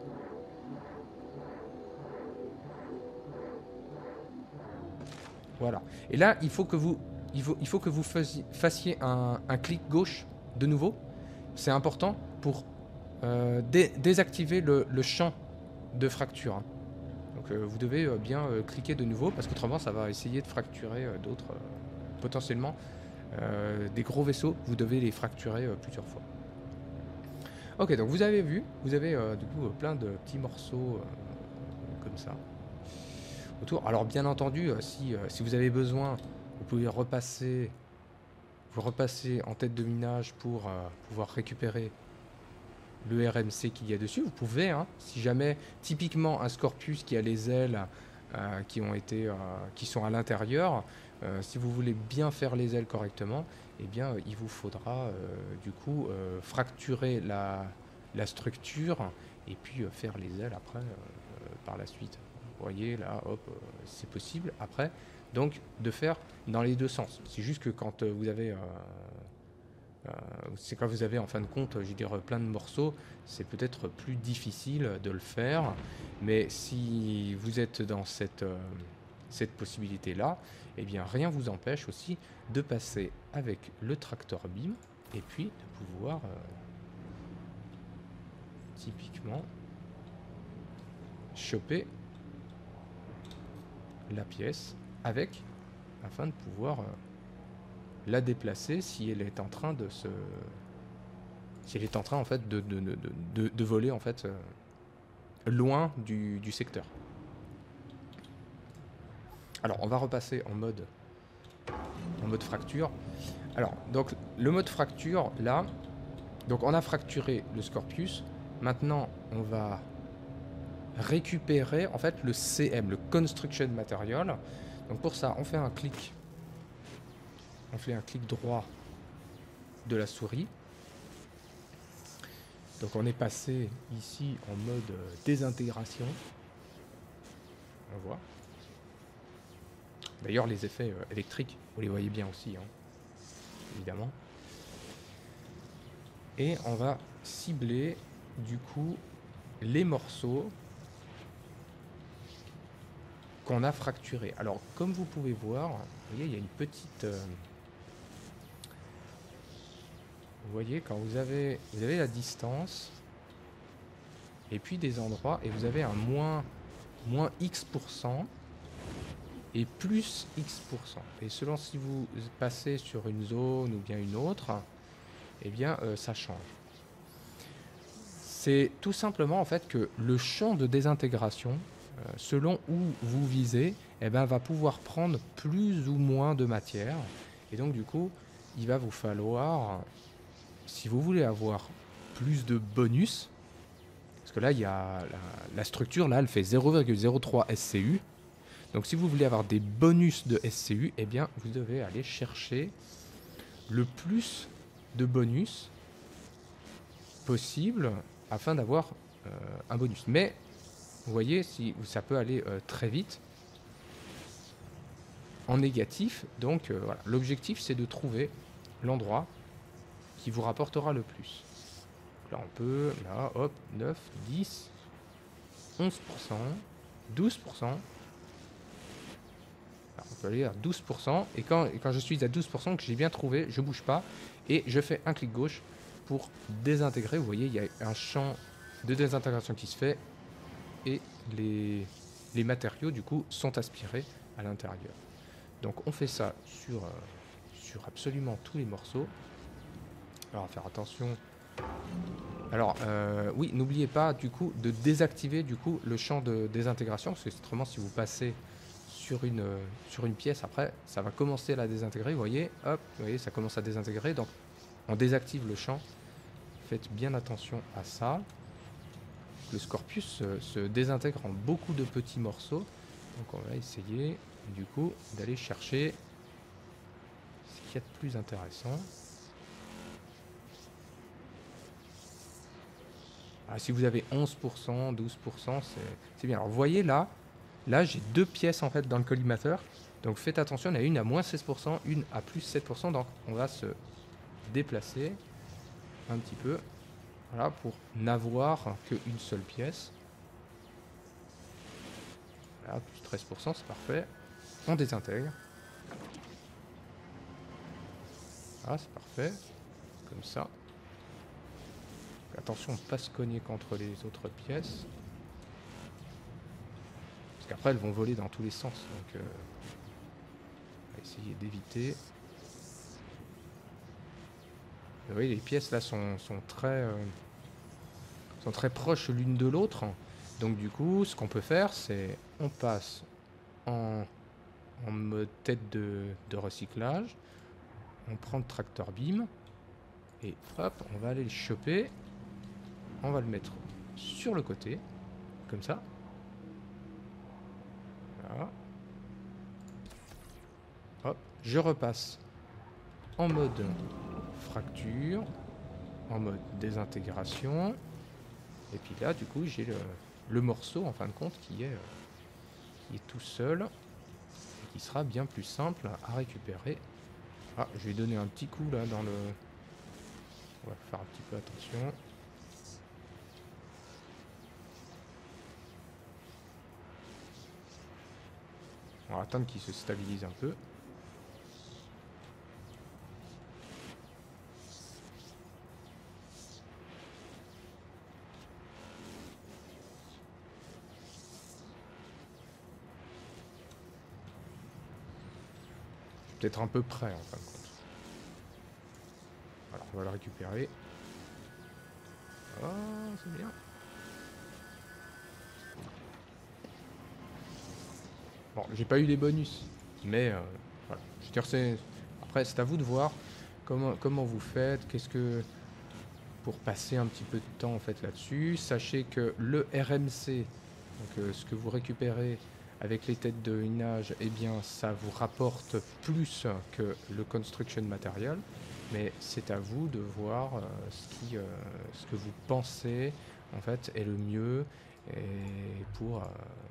[SPEAKER 1] Voilà. Et là, il faut que vous, il faut, il faut que vous fassiez, fassiez un, un clic gauche de nouveau. C'est important pour euh, dé, désactiver le, le champ de fracture. Hein. Donc euh, vous devez euh, bien euh, cliquer de nouveau parce qu'autrement ça va essayer de fracturer euh, d'autres, euh, potentiellement euh, des gros vaisseaux. Vous devez les fracturer euh, plusieurs fois. Ok, donc vous avez vu, vous avez euh, du coup plein de petits morceaux euh, comme ça autour. Alors bien entendu, euh, si, euh, si vous avez besoin, vous pouvez repasser, vous repasser en tête de minage pour euh, pouvoir récupérer le R M C qu'il y a dessus. Vous pouvez, hein, si jamais, typiquement un Scorpius qui a les ailes euh, qui ont été, euh, qui sont à l'intérieur, euh, si vous voulez bien faire les ailes correctement, eh bien, euh, il vous faudra euh, du coup euh, fracturer la, la structure et puis euh, faire les ailes après euh, par la suite. Vous voyez là, hop, euh, c'est possible après. Donc de faire dans les deux sens. C'est juste que quand euh, vous avez euh, Euh, c'est quand vous avez en fin de compte, je veux dire, plein de morceaux, c'est peut-être plus difficile de le faire, mais si vous êtes dans cette, euh, cette possibilité-là, eh bien rien vous empêche aussi de passer avec le tracteur beam et puis de pouvoir euh, typiquement choper la pièce avec, afin de pouvoir euh, la déplacer si elle est en train de se si elle est en train en fait de, de, de, de, de voler en fait euh, loin du, du secteur. Alors on va repasser en mode en mode fracture. Alors donc le mode fracture là, donc on a fracturé le Scorpius. Maintenant on va récupérer en fait le C M, le Construction Material. Donc pour ça on fait un clic On fait un clic droit de la souris. Donc on est passé ici en mode désintégration. On voit. D'ailleurs les effets euh, électriques, vous les voyez bien aussi, hein, évidemment. Et on va cibler du coup les morceaux qu'on a fracturés. Alors comme vous pouvez voir, vous voyez, il y a une petite... Euh, Vous voyez, quand vous avez, vous avez la distance, et puis des endroits, et vous avez un moins, moins X%, et plus X%. Et selon si vous passez sur une zone ou bien une autre, eh bien, euh, ça change. C'est tout simplement, en fait, que le champ de désintégration, euh, selon où vous visez, eh ben, va pouvoir prendre plus ou moins de matière. Et donc, du coup, il va vous falloir... Si vous voulez avoir plus de bonus, parce que là, il y a la, la structure, là, elle fait zéro virgule zéro trois S C U. Donc, si vous voulez avoir des bonus de S C U, eh bien, vous devez aller chercher le plus de bonus possible afin d'avoir euh, un bonus. Mais, vous voyez, si, ça peut aller euh, très vite en négatif. Donc, euh, voilà. L'objectif, c'est de trouver l'endroit qui vous rapportera le plus. Là on peut, là hop, neuf, dix, onze pour cent, douze pour cent. Là, on peut aller à douze pour cent. Et quand, et quand je suis à douze pour cent, que j'ai bien trouvé, je bouge pas. Et je fais un clic gauche pour désintégrer. Vous voyez, il y a un champ de désintégration qui se fait et les, les matériaux du coup sont aspirés à l'intérieur. Donc on fait ça sur, euh, sur absolument tous les morceaux. Alors faire attention. Alors euh, oui, n'oubliez pas du coup de désactiver du coup le champ de désintégration, parce que autrement si vous passez sur une, euh, sur une pièce, après ça va commencer à la désintégrer, vous voyez, hop, vous voyez, ça commence à désintégrer, donc on désactive le champ. Faites bien attention à ça. Le Scorpius euh, se désintègre en beaucoup de petits morceaux, donc on va essayer du coup d'aller chercher ce qu'il y a de plus intéressant. Ah, si vous avez onze pour cent, douze pour cent, c'est bien. Alors vous voyez là, là j'ai deux pièces en fait dans le collimateur. Donc faites attention, il y en a une à moins seize pour cent, une à plus sept pour cent. Donc on va se déplacer un petit peu. Voilà, pour n'avoir qu'une seule pièce. Là, plus treize pour cent, c'est parfait. On désintègre. Ah, c'est parfait. Comme ça. Attention, pas se cogner contre les autres pièces. Parce qu'après, elles vont voler dans tous les sens. Donc, euh, on va essayer d'éviter. Vous voyez, les pièces là sont, sont très, euh, sont très proches l'une de l'autre. Donc, du coup, ce qu'on peut faire, c'est on passe en, en mode tête de, de recyclage. On prend le tracteur beam. Et hop, on va aller le choper. On va le mettre sur le côté, comme ça. Voilà. Hop, je repasse en mode fracture, en mode désintégration. Et puis là, du coup, j'ai le, le morceau, en fin de compte, qui est, euh, qui est tout seul. Et qui sera bien plus simple à récupérer. Ah, je vais donner un petit coup là dans le... On va faire un petit peu attention. On va attendre qu'il se stabilise un peu. Peut-être un peu près en fin de compte. Voilà, on va le récupérer. Oh, c'est bien. Bon, j'ai pas eu les bonus, mais euh, voilà. Je veux dire, c'est... Après, c'est à vous de voir comment, comment vous faites, qu'est-ce que... Pour passer un petit peu de temps en fait là-dessus. Sachez que le R M C, donc euh, ce que vous récupérez avec les têtes de minage, eh bien, ça vous rapporte plus que le construction material. Mais c'est à vous de voir euh, ce, qui, euh, ce que vous pensez en fait est le mieux et pour... Euh,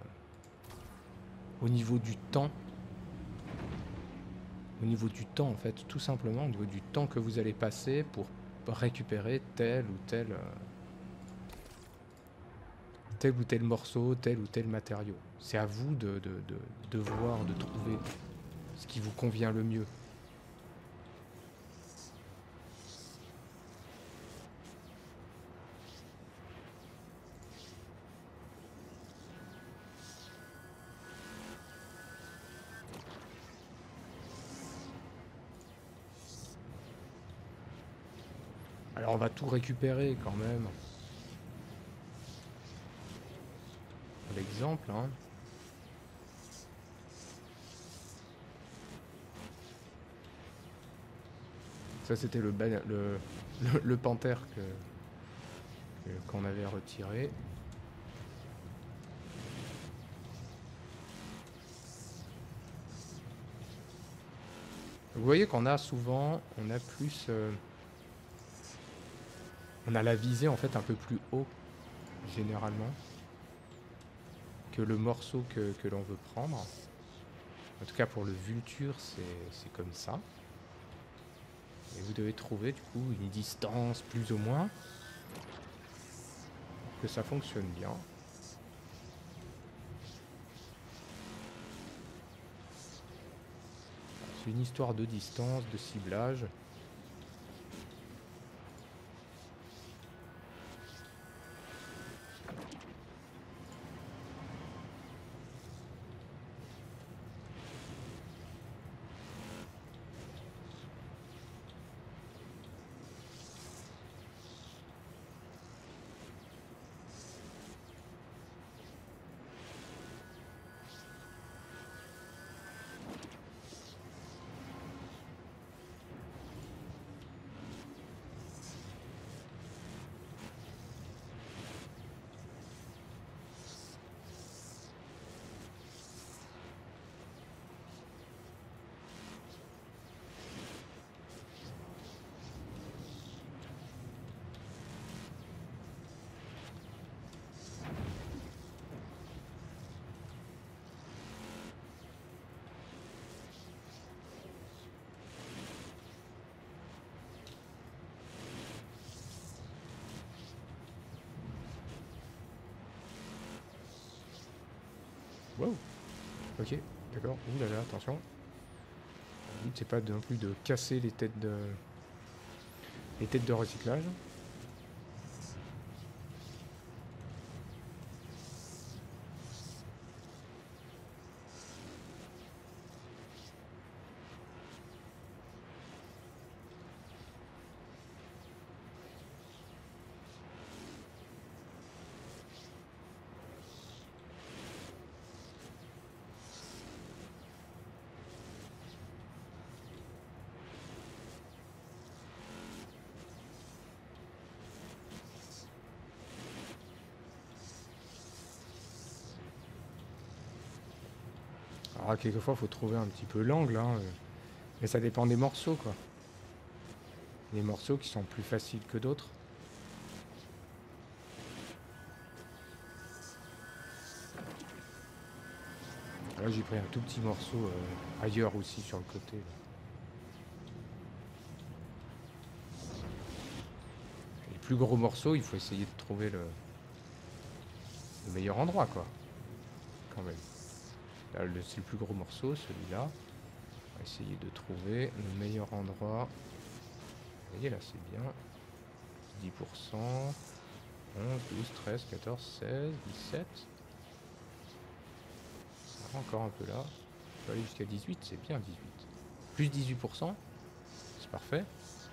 [SPEAKER 1] au niveau du temps, au niveau du temps en fait, tout simplement, au niveau du temps que vous allez passer pour récupérer tel ou tel euh, tel ou tel morceau, tel ou tel matériau. C'est à vous de, de, de, de voir, de trouver ce qui vous convient le mieux. Alors on va tout récupérer quand même. L'exemple, hein. Ça c'était le, le, le, le panthère que, qu'on avait retiré. Vous voyez qu'on a souvent, on a plus, euh, on a la visée en fait un peu plus haut généralement que le morceau que, que l'on veut prendre. En tout cas pour le vulture c'est comme ça. Et vous devez trouver du coup une distance plus ou moins pour que ça fonctionne bien. C'est une histoire de distance, de ciblage. Wow. Ok, d'accord. Ouh là là, attention. Le but c'est pas non plus de casser les têtes de les têtes de recyclage. Alors quelquefois, il faut trouver un petit peu l'angle, hein, euh, mais ça dépend des morceaux, quoi. Des morceaux qui sont plus faciles que d'autres. Là, j'ai pris un tout petit morceau euh, ailleurs aussi sur le côté. Là. Les plus gros morceaux, il faut essayer de trouver le, le meilleur endroit, quoi. Quand même. Là, c'est le plus gros morceau, celui-là. On va essayer de trouver le meilleur endroit. Vous voyez là, c'est bien. dix pour cent. onze, douze, treize, quatorze, seize, dix-sept. Encore un peu là. Je peux aller jusqu'à dix-huit, c'est bien dix-huit. Plus dix-huit pour cent, c'est parfait.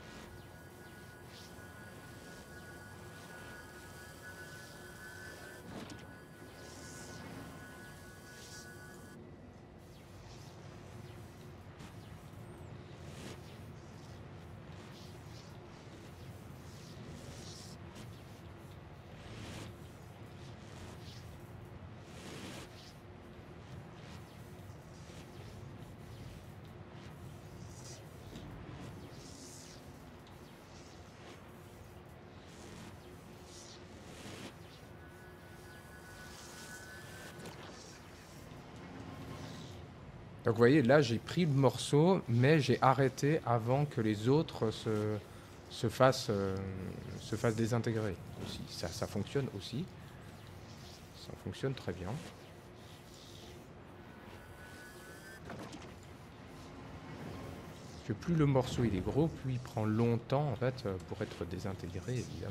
[SPEAKER 1] Donc vous voyez, là j'ai pris le morceau, mais j'ai arrêté avant que les autres se, se, fassent, euh, se fassent désintégrer aussi. Ça, ça fonctionne aussi. Ça fonctionne très bien. Que plus le morceau il est gros, plus il prend longtemps en fait pour être désintégré, évidemment.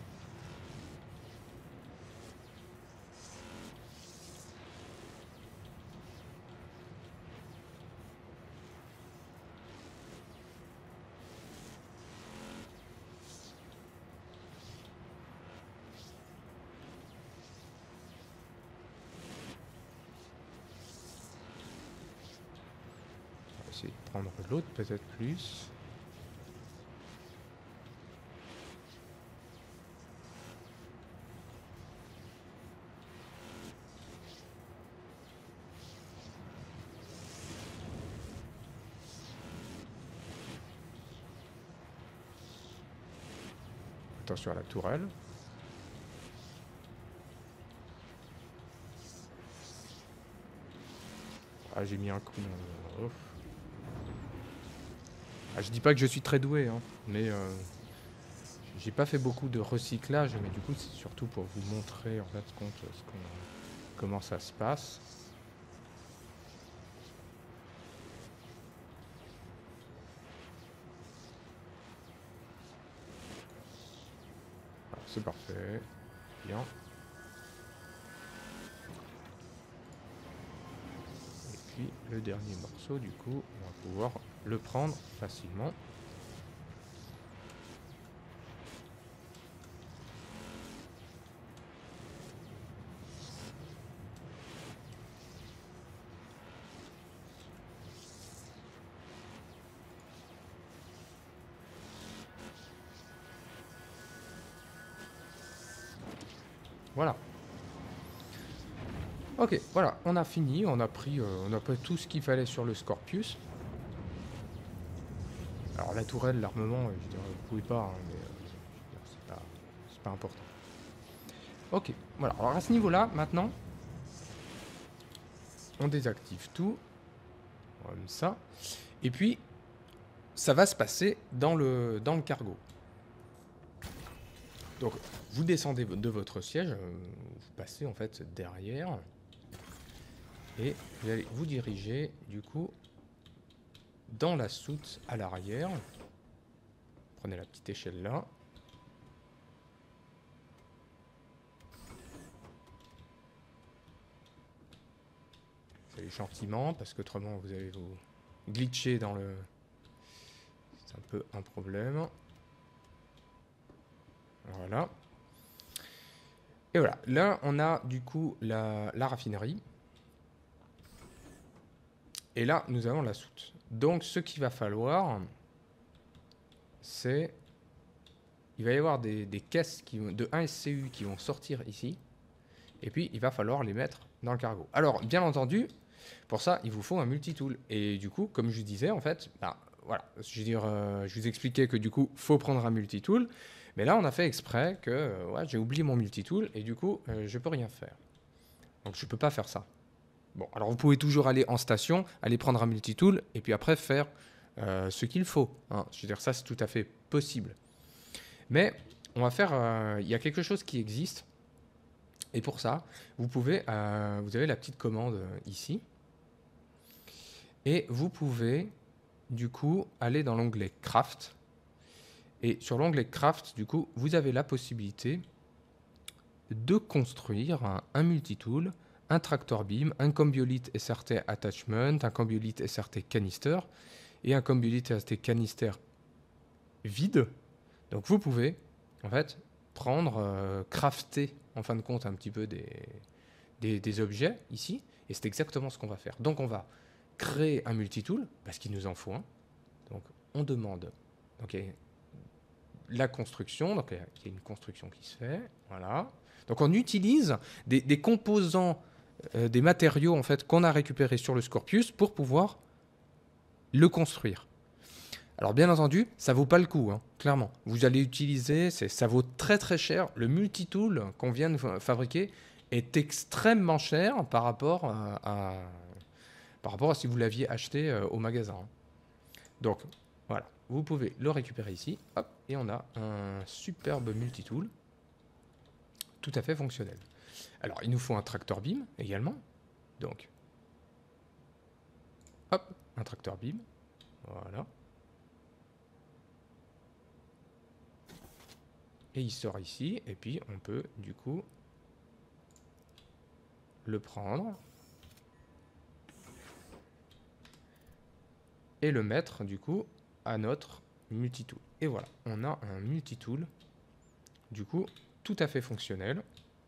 [SPEAKER 1] On va essayer de prendre l'autre peut-être plus. Attention à la tourelle. Ah, j'ai mis un coup dans le... Ouf. Ah, je dis pas que je suis très doué, hein, mais euh, j'ai pas fait beaucoup de recyclage, mais du coup c'est surtout pour vous montrer en fait compte ce qu'on, comment ça se passe. Voilà, c'est parfait, bien. Et puis le dernier morceau, du coup, on va pouvoir le prendre facilement. Voilà. Ok, voilà, on a fini, on a pris, euh, on a pris tout ce qu'il fallait sur le Scorpius. Alors la tourelle, l'armement, je dirais, vous pouvez pas, hein, mais euh, c'est pas, c'est pas important. Ok, voilà, alors à ce niveau-là, maintenant, on désactive tout, comme ça, et puis, ça va se passer dans le, dans le cargo. Donc, vous descendez de votre siège, euh, vous passez en fait derrière, Et vous allez vous diriger du coup dans la soute à l'arrière. Prenez la petite échelle là. Vous allez gentiment parce qu'autrement vous allez vous glitcher dans le... C'est un peu un problème. Voilà. Et voilà. Là on a du coup la, la raffinerie. Et là nous avons la soute. Donc ce qu'il va falloir, c'est... Il va y avoir des, des caisses qui, de un S C U qui vont sortir ici. Et puis, il va falloir les mettre dans le cargo. Alors, bien entendu, pour ça, il vous faut un multitool. Et du coup, comme je disais, en fait, bah, voilà, je veux dire, euh, je vous expliquais que du coup, il faut prendre un multitool. Mais là, on a fait exprès que euh, ouais, j'ai oublié mon multitool et du coup, euh, je peux rien faire. Donc, je peux pas faire ça. Bon, alors vous pouvez toujours aller en station, aller prendre un multitool et puis après faire euh, ce qu'il faut. Hein. Je veux dire, ça, c'est tout à fait possible. Mais on va faire... euh, Il y a quelque chose qui existe. Et pour ça, vous pouvez... euh, vous avez la petite commande euh, ici. Et vous pouvez, du coup, aller dans l'onglet Craft. Et sur l'onglet Craft, du coup, vous avez la possibilité de construire un, un multitool, un tractor beam, un combiolite S R T attachment, un combiolite S R T canister et un combiolite S R T canister vide. Donc vous pouvez, en fait, prendre, euh, crafter, en fin de compte, un petit peu des, des, des objets ici. Et c'est exactement ce qu'on va faire. Donc on va créer un multitool, parce qu'il nous en faut un. Donc on demande donc, la construction. Donc il y a une construction qui se fait. Voilà. Donc on utilise des, des composants, euh, des matériaux en fait, qu'on a récupérés sur le Scorpius pour pouvoir le construire. Alors bien entendu, ça vaut pas le coup, hein, clairement. Vous allez utiliser, ça vaut très très cher. Le multitool qu'on vient de fabriquer est extrêmement cher par rapport à, à, par rapport à si vous l'aviez acheté euh, au magasin. Donc voilà, vous pouvez le récupérer ici, hop, et on a un superbe multitool, tout à fait fonctionnel. Alors il nous faut un tractor beam également, donc hop, un tractor beam, voilà. Et il sort ici, et puis on peut du coup le prendre et le mettre du coup à notre multitool. Et voilà, on a un multitool du coup tout à fait fonctionnel.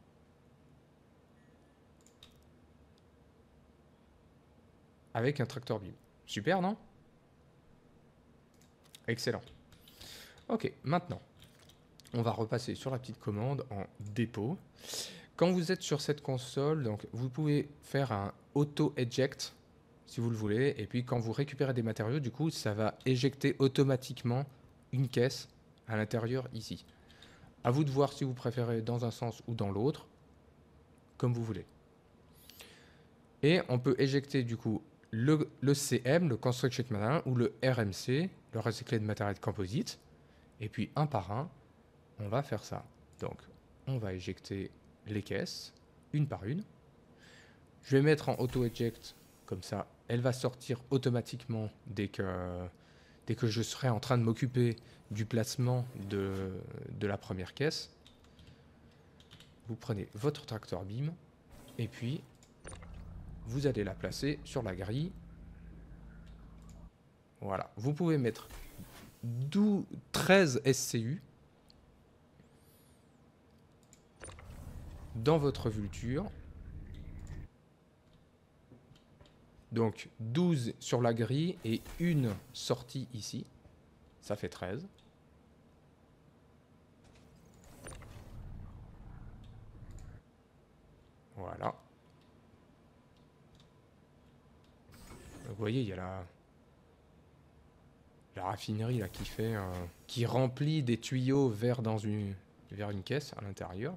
[SPEAKER 1] Avec un tractor beam. Super, non? Excellent. Ok, maintenant, on va repasser sur la petite commande en dépôt. Quand vous êtes sur cette console, donc, vous pouvez faire un auto-eject, si vous le voulez. Et puis, quand vous récupérez des matériaux, du coup, ça va éjecter automatiquement une caisse à l'intérieur ici. À vous de voir si vous préférez dans un sens ou dans l'autre, comme vous voulez. Et on peut éjecter, du coup, le, le C M, le Construction Material, ou le R M C, le recyclé de matériel composite. Et puis, un par un, on va faire ça. Donc, on va éjecter les caisses, une par une. Je vais mettre en auto-eject, comme ça, elle va sortir automatiquement dès que, dès que je serai en train de m'occuper du placement de, de la première caisse. Vous prenez votre tractor beam, et puis, vous allez la placer sur la grille. Voilà. Vous pouvez mettre treize S C U dans votre vulture. Donc douze sur la grille et une sortie ici. Ça fait treize. Voilà. Vous voyez, il y a la, la raffinerie là, qui fait, euh, qui remplit des tuyaux vers, dans une, vers une caisse à l'intérieur.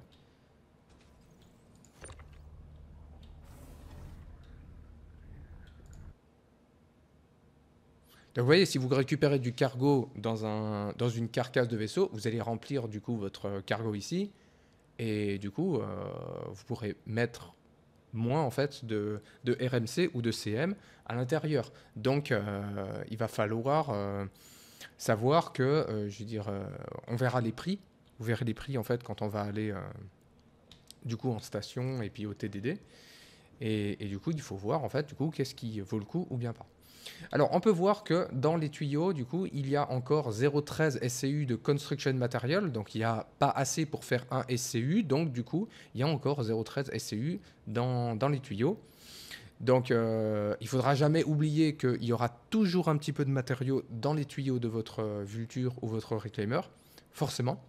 [SPEAKER 1] Donc vous voyez, si vous récupérez du cargo dans, un, dans une carcasse de vaisseau, vous allez remplir du coup votre cargo ici. Et du coup, euh, vous pourrez mettre moins en fait de, de R M C ou de C M à l'intérieur. Donc euh, il va falloir euh, savoir que, euh, je veux dire, euh, on verra les prix. Vous verrez les prix en fait quand on va aller euh, du coup en station et puis au T D D. Et, et du coup, il faut voir en fait du coup qu'est-ce qui vaut le coup ou bien pas. Alors, on peut voir que dans les tuyaux, du coup, il y a encore zéro virgule treize S C U de Construction Material, donc il n'y a pas assez pour faire un S C U, donc du coup, il y a encore zéro virgule treize S C U dans, dans les tuyaux. Donc, euh, il ne faudra jamais oublier qu'il y aura toujours un petit peu de matériaux dans les tuyaux de votre Vulture ou votre Reclaimer, forcément,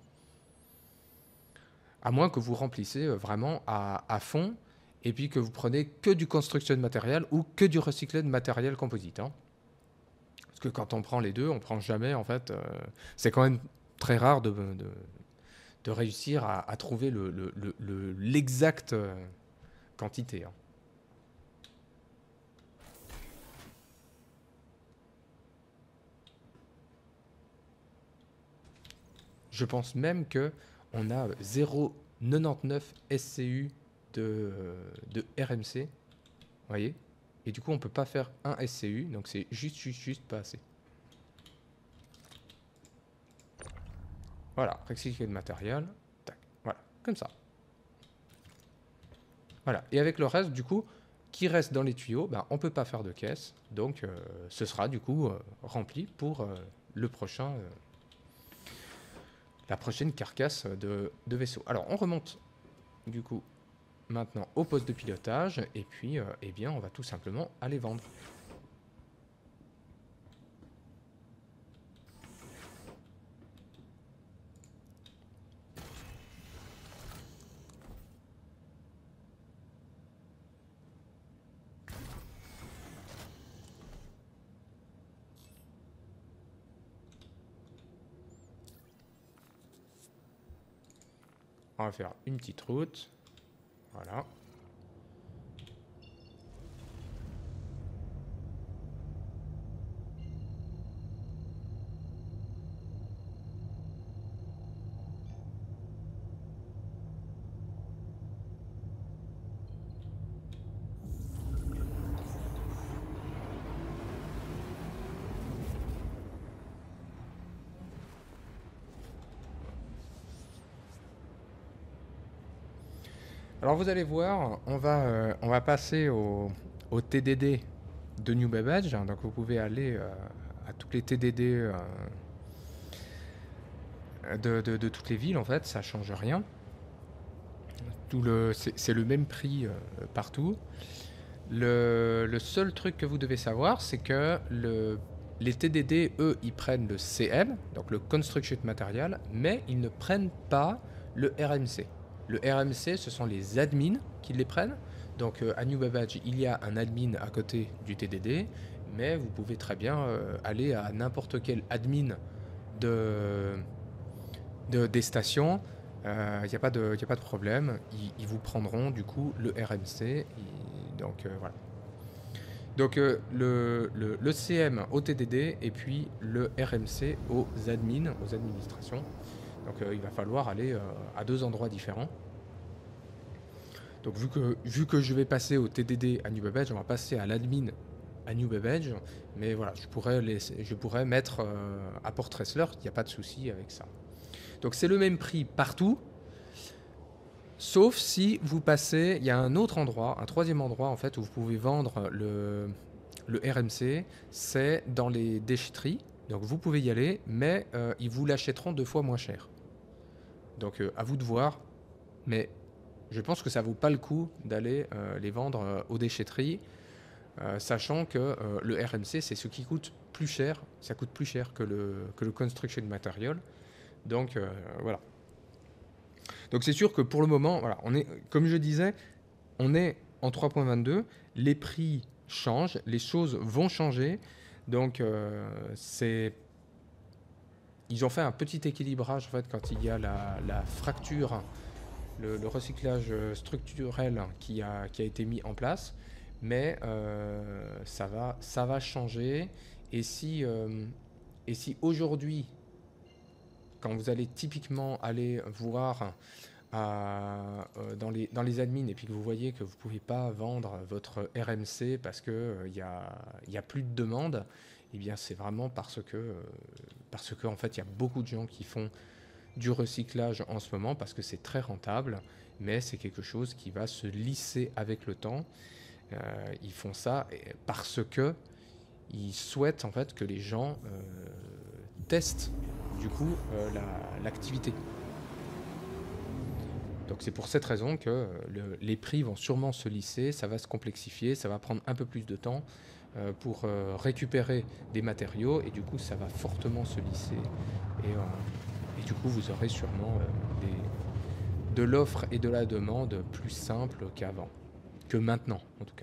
[SPEAKER 1] à moins que vous remplissez vraiment à, à fond et puis que vous prenez que du construction de matériel ou que du recyclé de matériel composite. Hein. Parce que quand on prend les deux, on prend jamais, en fait, euh, c'est quand même très rare de, de, de réussir à, à trouver le, le, le, l'exacte euh, quantité. Hein. Je pense même que on a zéro virgule quatre-vingt-dix-neuf S C U de, de R M C, vous voyez, et du coup on peut pas faire un S C U, donc c'est juste, juste, juste pas assez. Voilà, recycler de matériel, tac, voilà, comme ça. Voilà, et avec le reste, du coup, qui reste dans les tuyaux, ben, on peut pas faire de caisse, donc euh, ce sera du coup euh, rempli pour euh, le prochain, euh, la prochaine carcasse de, de vaisseau. Alors on remonte du coup maintenant au poste de pilotage, et puis euh, eh bien, on va tout simplement aller vendre. On va faire une petite route. Voilà. Alors vous allez voir, on va, euh, on va passer au, au T D D de New Babbage. Donc vous pouvez aller euh, à tous les T D D euh, de, de, de toutes les villes en fait, ça change rien. Tout le, c'est, c'est le même prix euh, partout. Le, le seul truc que vous devez savoir, c'est que le, les T D D, eux, ils prennent le C M, donc le Construction Material, mais ils ne prennent pas le R M C. Le R M C, ce sont les admins qui les prennent. Donc euh, à New Babbage, il y a un admin à côté du T D D, mais vous pouvez très bien euh, aller à n'importe quel admin de, de, des stations. Il euh, n'y a, a pas de problème. Ils, ils, vous prendront du coup le R M C. Et donc euh, voilà. Donc euh, le, le, le C M au T D D et puis le R M C aux admins, aux administrations. Donc euh, il va falloir aller euh, à deux endroits différents. Donc vu que, vu que je vais passer au T D D à New Babbage, on va passer à l'admin à New Babbage. Mais voilà, je pourrais, laisser, je pourrais mettre euh, à Port Tressler, il n'y a pas de souci avec ça. Donc c'est le même prix partout. Sauf si vous passez, il y a un autre endroit, un troisième endroit en fait où vous pouvez vendre le, le R M C, c'est dans les déchetteries. Donc vous pouvez y aller, mais euh, ils vous l'achèteront deux fois moins cher. Donc euh, à vous de voir, mais je pense que ça vaut pas le coup d'aller euh, les vendre euh, aux déchetteries, euh, sachant que euh, le R M C c'est ce qui coûte plus cher, ça coûte plus cher que le, que le Construction Material. Donc euh, voilà. Donc c'est sûr que pour le moment, voilà, on est, comme je disais, on est en trois point vingt-deux, les prix changent, les choses vont changer, donc euh, c'est... Ils ont fait un petit équilibrage en fait quand il y a la, la fracture, le, le recyclage structurel qui a, qui a été mis en place, mais euh, ça, va, ça va changer, et si, euh, et si aujourd'hui, quand vous allez typiquement aller voir à, euh, dans les, dans les admins et puis que vous voyez que vous ne pouvez pas vendre votre R M C parce qu'il il n'y a, y a plus de demande, eh bien c'est vraiment parce que, euh, parce que en fait, il y a beaucoup de gens qui font du recyclage en ce moment parce que c'est très rentable, mais c'est quelque chose qui va se lisser avec le temps. Euh, ils font ça parce que ils souhaitent en fait que les gens euh, testent du coup euh, la- l'activité. Donc c'est pour cette raison que euh, le- les prix vont sûrement se lisser, ça va se complexifier, ça va prendre un peu plus de temps euh, pour euh, récupérer des matériaux et du coup ça va fortement se lisser et, euh, et du coup vous aurez sûrement euh, des- de l'offre et de la demande plus simple qu'avant, que maintenant en tout cas.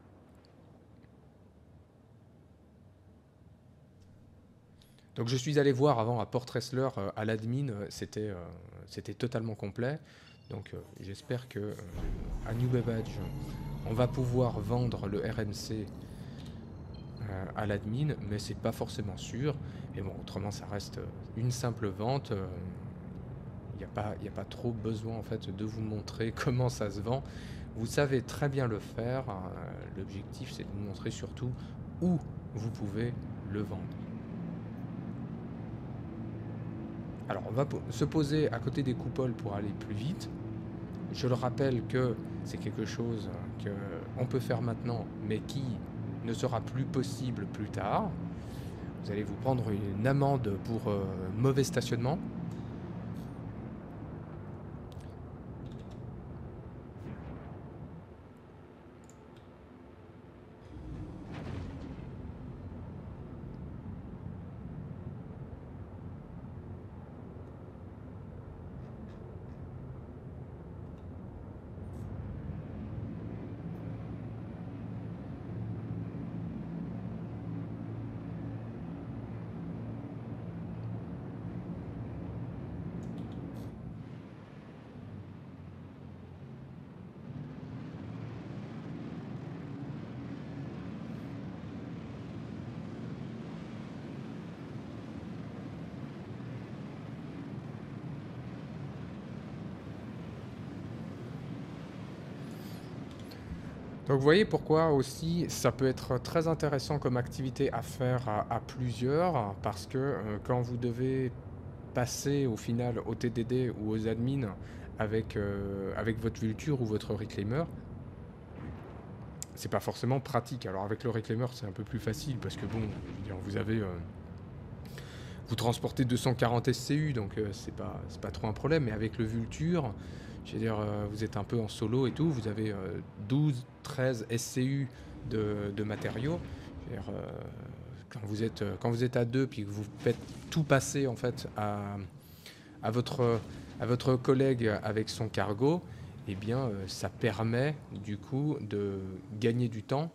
[SPEAKER 1] Donc je suis allé voir avant à Port Ressler, euh, à l'admin, euh, c'était euh, c'était totalement complet. Donc euh, j'espère que euh, à New Babbage, on va pouvoir vendre le R M C euh, à l'admin, mais c'est pas forcément sûr. Et bon, autrement, ça reste euh, une simple vente. Il n'y a pas, y a pas trop besoin en fait de vous montrer comment ça se vend. Vous savez très bien le faire. euh, L'objectif, c'est de vous montrer surtout où vous pouvez le vendre. Alors, on va po- se poser à côté des coupoles pour aller plus vite. Je le rappelle que c'est quelque chose qu'on peut faire maintenant, mais qui ne sera plus possible plus tard. Vous allez vous prendre une amende pour euh, mauvais stationnement. Donc vous voyez pourquoi aussi ça peut être très intéressant comme activité à faire à, à plusieurs, parce que euh, quand vous devez passer au final au T D D ou aux admins avec, euh, avec votre vulture ou votre reclaimer, c'est pas forcément pratique. Alors avec le reclaimer c'est un peu plus facile parce que bon, je veux dire, vous avez euh, vous transportez deux cent quarante S C U donc euh, c'est pas c'est pas trop un problème. Mais avec le vulture, je veux dire, euh, vous êtes un peu en solo et tout, vous avez euh, douze, treize S C U de, de matériaux. Je veux dire, euh, quand vous êtes euh, quand vous êtes à deux puis que vous faites tout passer en fait à, à votre à votre collègue avec son cargo, eh bien euh, ça permet du coup de gagner du temps.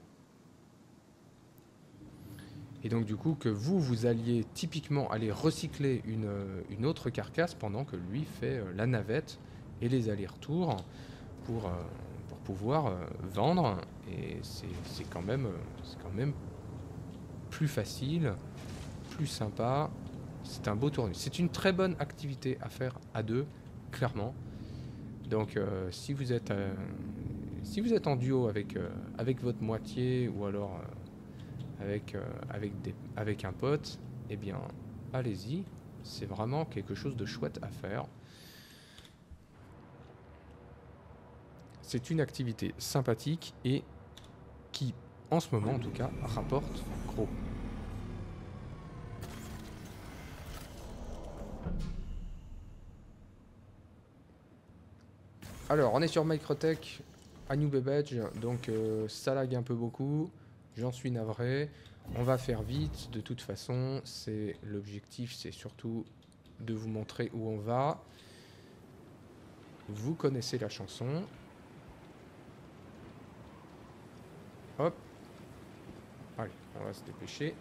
[SPEAKER 1] Et donc du coup que vous, vous alliez typiquement aller recycler une, euh, une autre carcasse pendant que lui fait euh, la navette et les allers-retours pour, euh, pour pouvoir euh, vendre. Et c'est c'est quand, même, euh, c'est quand même plus facile, plus sympa. C'est un beau tournoi. C'est une très bonne activité à faire à deux, clairement. Donc euh, si, vous êtes, euh, si vous êtes en duo avec, euh, avec votre moitié ou alors... euh, avec, euh, avec, des, avec un pote, eh bien, allez-y. C'est vraiment quelque chose de chouette à faire. C'est une activité sympathique et qui, en ce moment en tout cas, rapporte gros. Alors, on est sur Microtech à New Babbage, donc euh, ça lag un peu beaucoup. J'en suis navré. On va faire vite. De toute façon, c'est l'objectif, c'est surtout de vous montrer où on va. Vous connaissez la chanson. Hop. Allez, on va se dépêcher.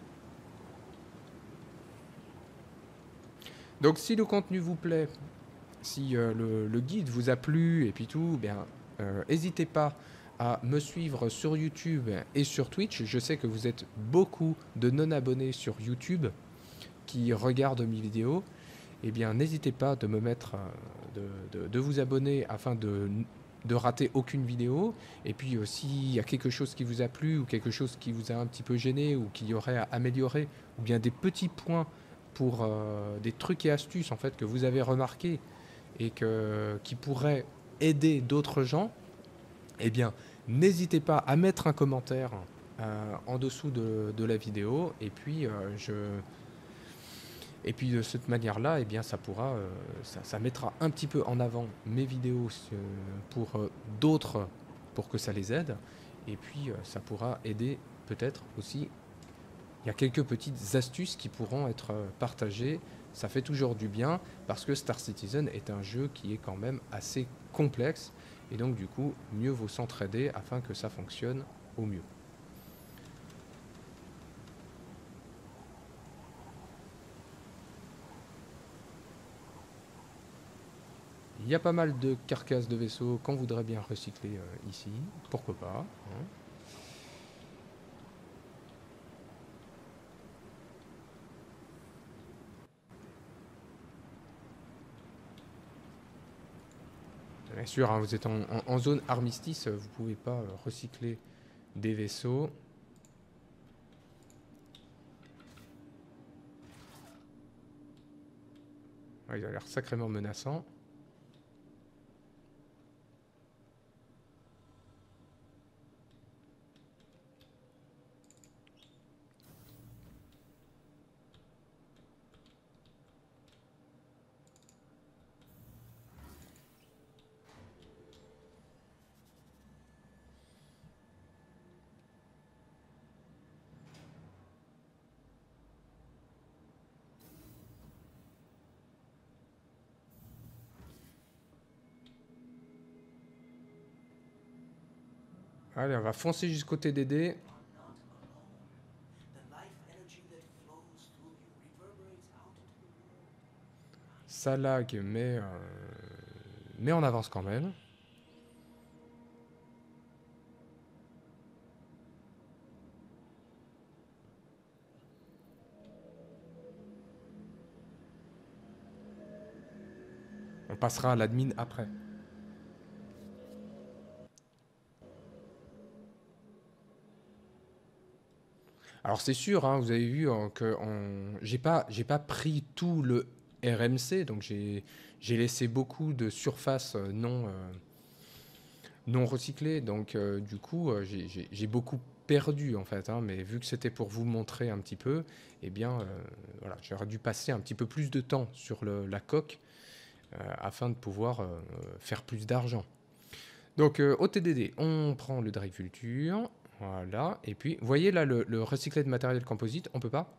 [SPEAKER 1] Donc si le contenu vous plaît, si euh, le, le guide vous a plu et puis tout, bien, euh, n'hésitez pas à me suivre sur YouTube et sur Twitch. Je sais que vous êtes beaucoup de non-abonnés sur YouTube qui regardent mes vidéos. Eh bien, n'hésitez pas de me mettre, euh, de, de, de vous abonner afin de, de rater aucune vidéo. Et puis, euh, s'il y a quelque chose qui vous a plu ou quelque chose qui vous a un petit peu gêné ou qui y aurait à améliorer, ou bien des petits points pour euh, des trucs et astuces en fait que vous avez remarqués et que, qui pourraient aider d'autres gens, eh bien, n'hésitez pas à mettre un commentaire euh, en dessous de, de la vidéo. Et puis, euh, je... Et puis de cette manière-là, eh bien, ça pourra, euh, ça, ça mettra un petit peu en avant mes vidéos euh, pour euh, d'autres, pour que ça les aide. Et puis, euh, ça pourra aider peut-être aussi. Il y a quelques petites astuces qui pourront être euh, partagées. Ça fait toujours du bien parce que Star Citizen est un jeu qui est quand même assez complexe. Et donc, du coup, mieux vaut s'entraider afin que ça fonctionne au mieux. Il y a pas mal de carcasses de vaisseaux qu'on voudrait bien recycler euh, ici. Pourquoi pas, hein. Bien sûr, hein, vous êtes en, en- en zone armistice, vous pouvez pas euh, recycler des vaisseaux. Ouais, il a l'air sacrément menaçant. Allez, on va foncer jusqu'au T D D. Ça lag, mais, euh, mais on avance quand même. On passera à l'admin après. Alors c'est sûr, hein, vous avez vu hein, que on... j'ai pas, j'ai pas pris tout le R M C, donc j'ai, j'ai laissé beaucoup de surface euh, non, euh, non recyclée. Donc euh, du coup, euh, j'ai, j'ai- j'ai beaucoup perdu en fait. Hein, mais vu que c'était pour vous montrer un petit peu, eh bien, euh, voilà, j'aurais dû passer un petit peu plus de temps sur le- la coque euh, afin de pouvoir euh, faire plus d'argent. Donc euh, au T D D, on prend le drive culture. Voilà, et puis, vous voyez là, le, le recyclé de matériel composite, on peut pas.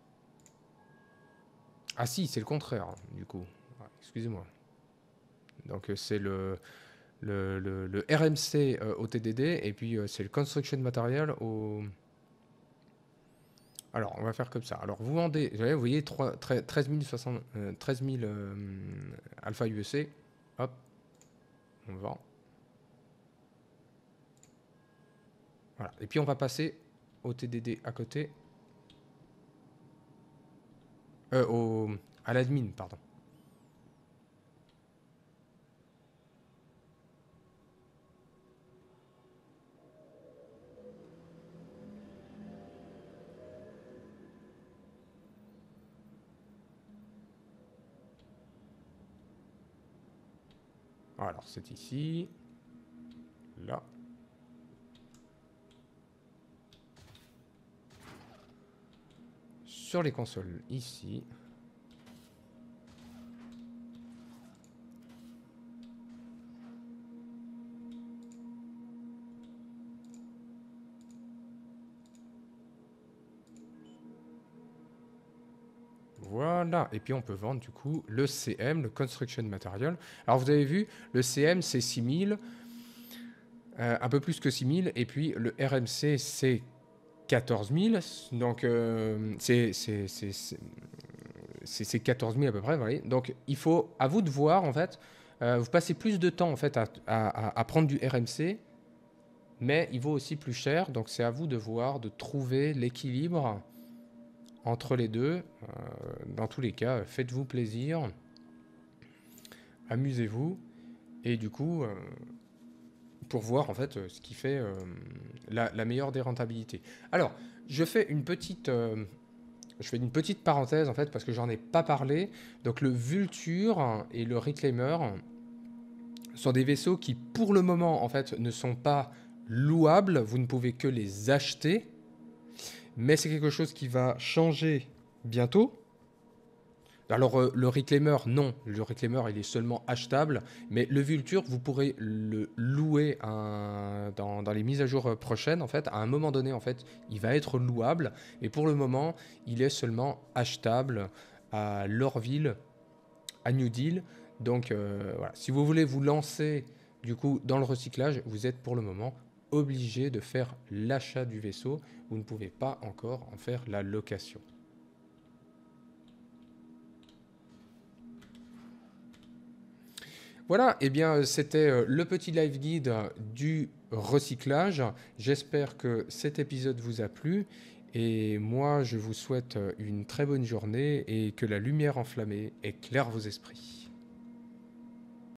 [SPEAKER 1] Ah si, c'est le contraire, du coup. Ouais, excusez-moi. Donc euh, c'est le, le, le- le R M C euh, au T D D, et puis euh, c'est le Construction Material au... Alors, on va faire comme ça. Alors, vous vendez, vous voyez, trois- tre- treize mille soixante, euh, treize mille euh, alpha U E C. Hop, on vend. Voilà. Et puis, on va passer au T D D à côté. Euh, au, à l'admin, pardon. Alors, c'est ici. Là. Sur les consoles, ici. Voilà, et puis on peut vendre du coup le C M, le Construction Material. Alors vous avez vu, le C M c'est six mille, euh, un peu plus que six mille, et puis le R M C c'est quatorze mille, donc euh, c'est, c'est, c'est, c'est- c'est c'est quatorze mille à peu près, voilà. Donc il faut, à vous de voir en fait, euh, vous passez plus de temps en fait à, à- à- à prendre du R M C, mais il vaut aussi plus cher, donc c'est à vous de voir, de trouver l'équilibre entre les deux. Euh, dans tous les cas, faites-vous plaisir, amusez-vous, et du coup, euh, pour voir en fait euh, ce qui fait euh, la, la meilleure des rentabilités. Alors, je fais une petite, euh, je fais une petite parenthèse en fait parce que j'en ai pas parlé. Donc le Vulture et le Reclaimer sont des vaisseaux qui, pour le moment, en fait, ne sont pas louables. Vous ne pouvez que les acheter, mais c'est quelque chose qui va changer bientôt. Alors euh, le Reclaimer, non, le Reclaimer il est seulement achetable, mais le Vulture, vous pourrez le louer un- dans, dans les mises à jour euh, prochaines. En fait, à un moment donné, en fait, il va être louable, mais pour le moment, il est seulement achetable à Lorville, à New Deal. Donc euh, voilà, si vous voulez vous lancer du coup dans le recyclage, vous êtes pour le moment obligé de faire l'achat du vaisseau. Vous ne pouvez pas encore en faire la location. Voilà, et eh bien c'était euh, le petit live guide du recyclage. J'espère que cet épisode vous a plu et moi je vous souhaite une très bonne journée et que la lumière enflammée éclaire vos esprits.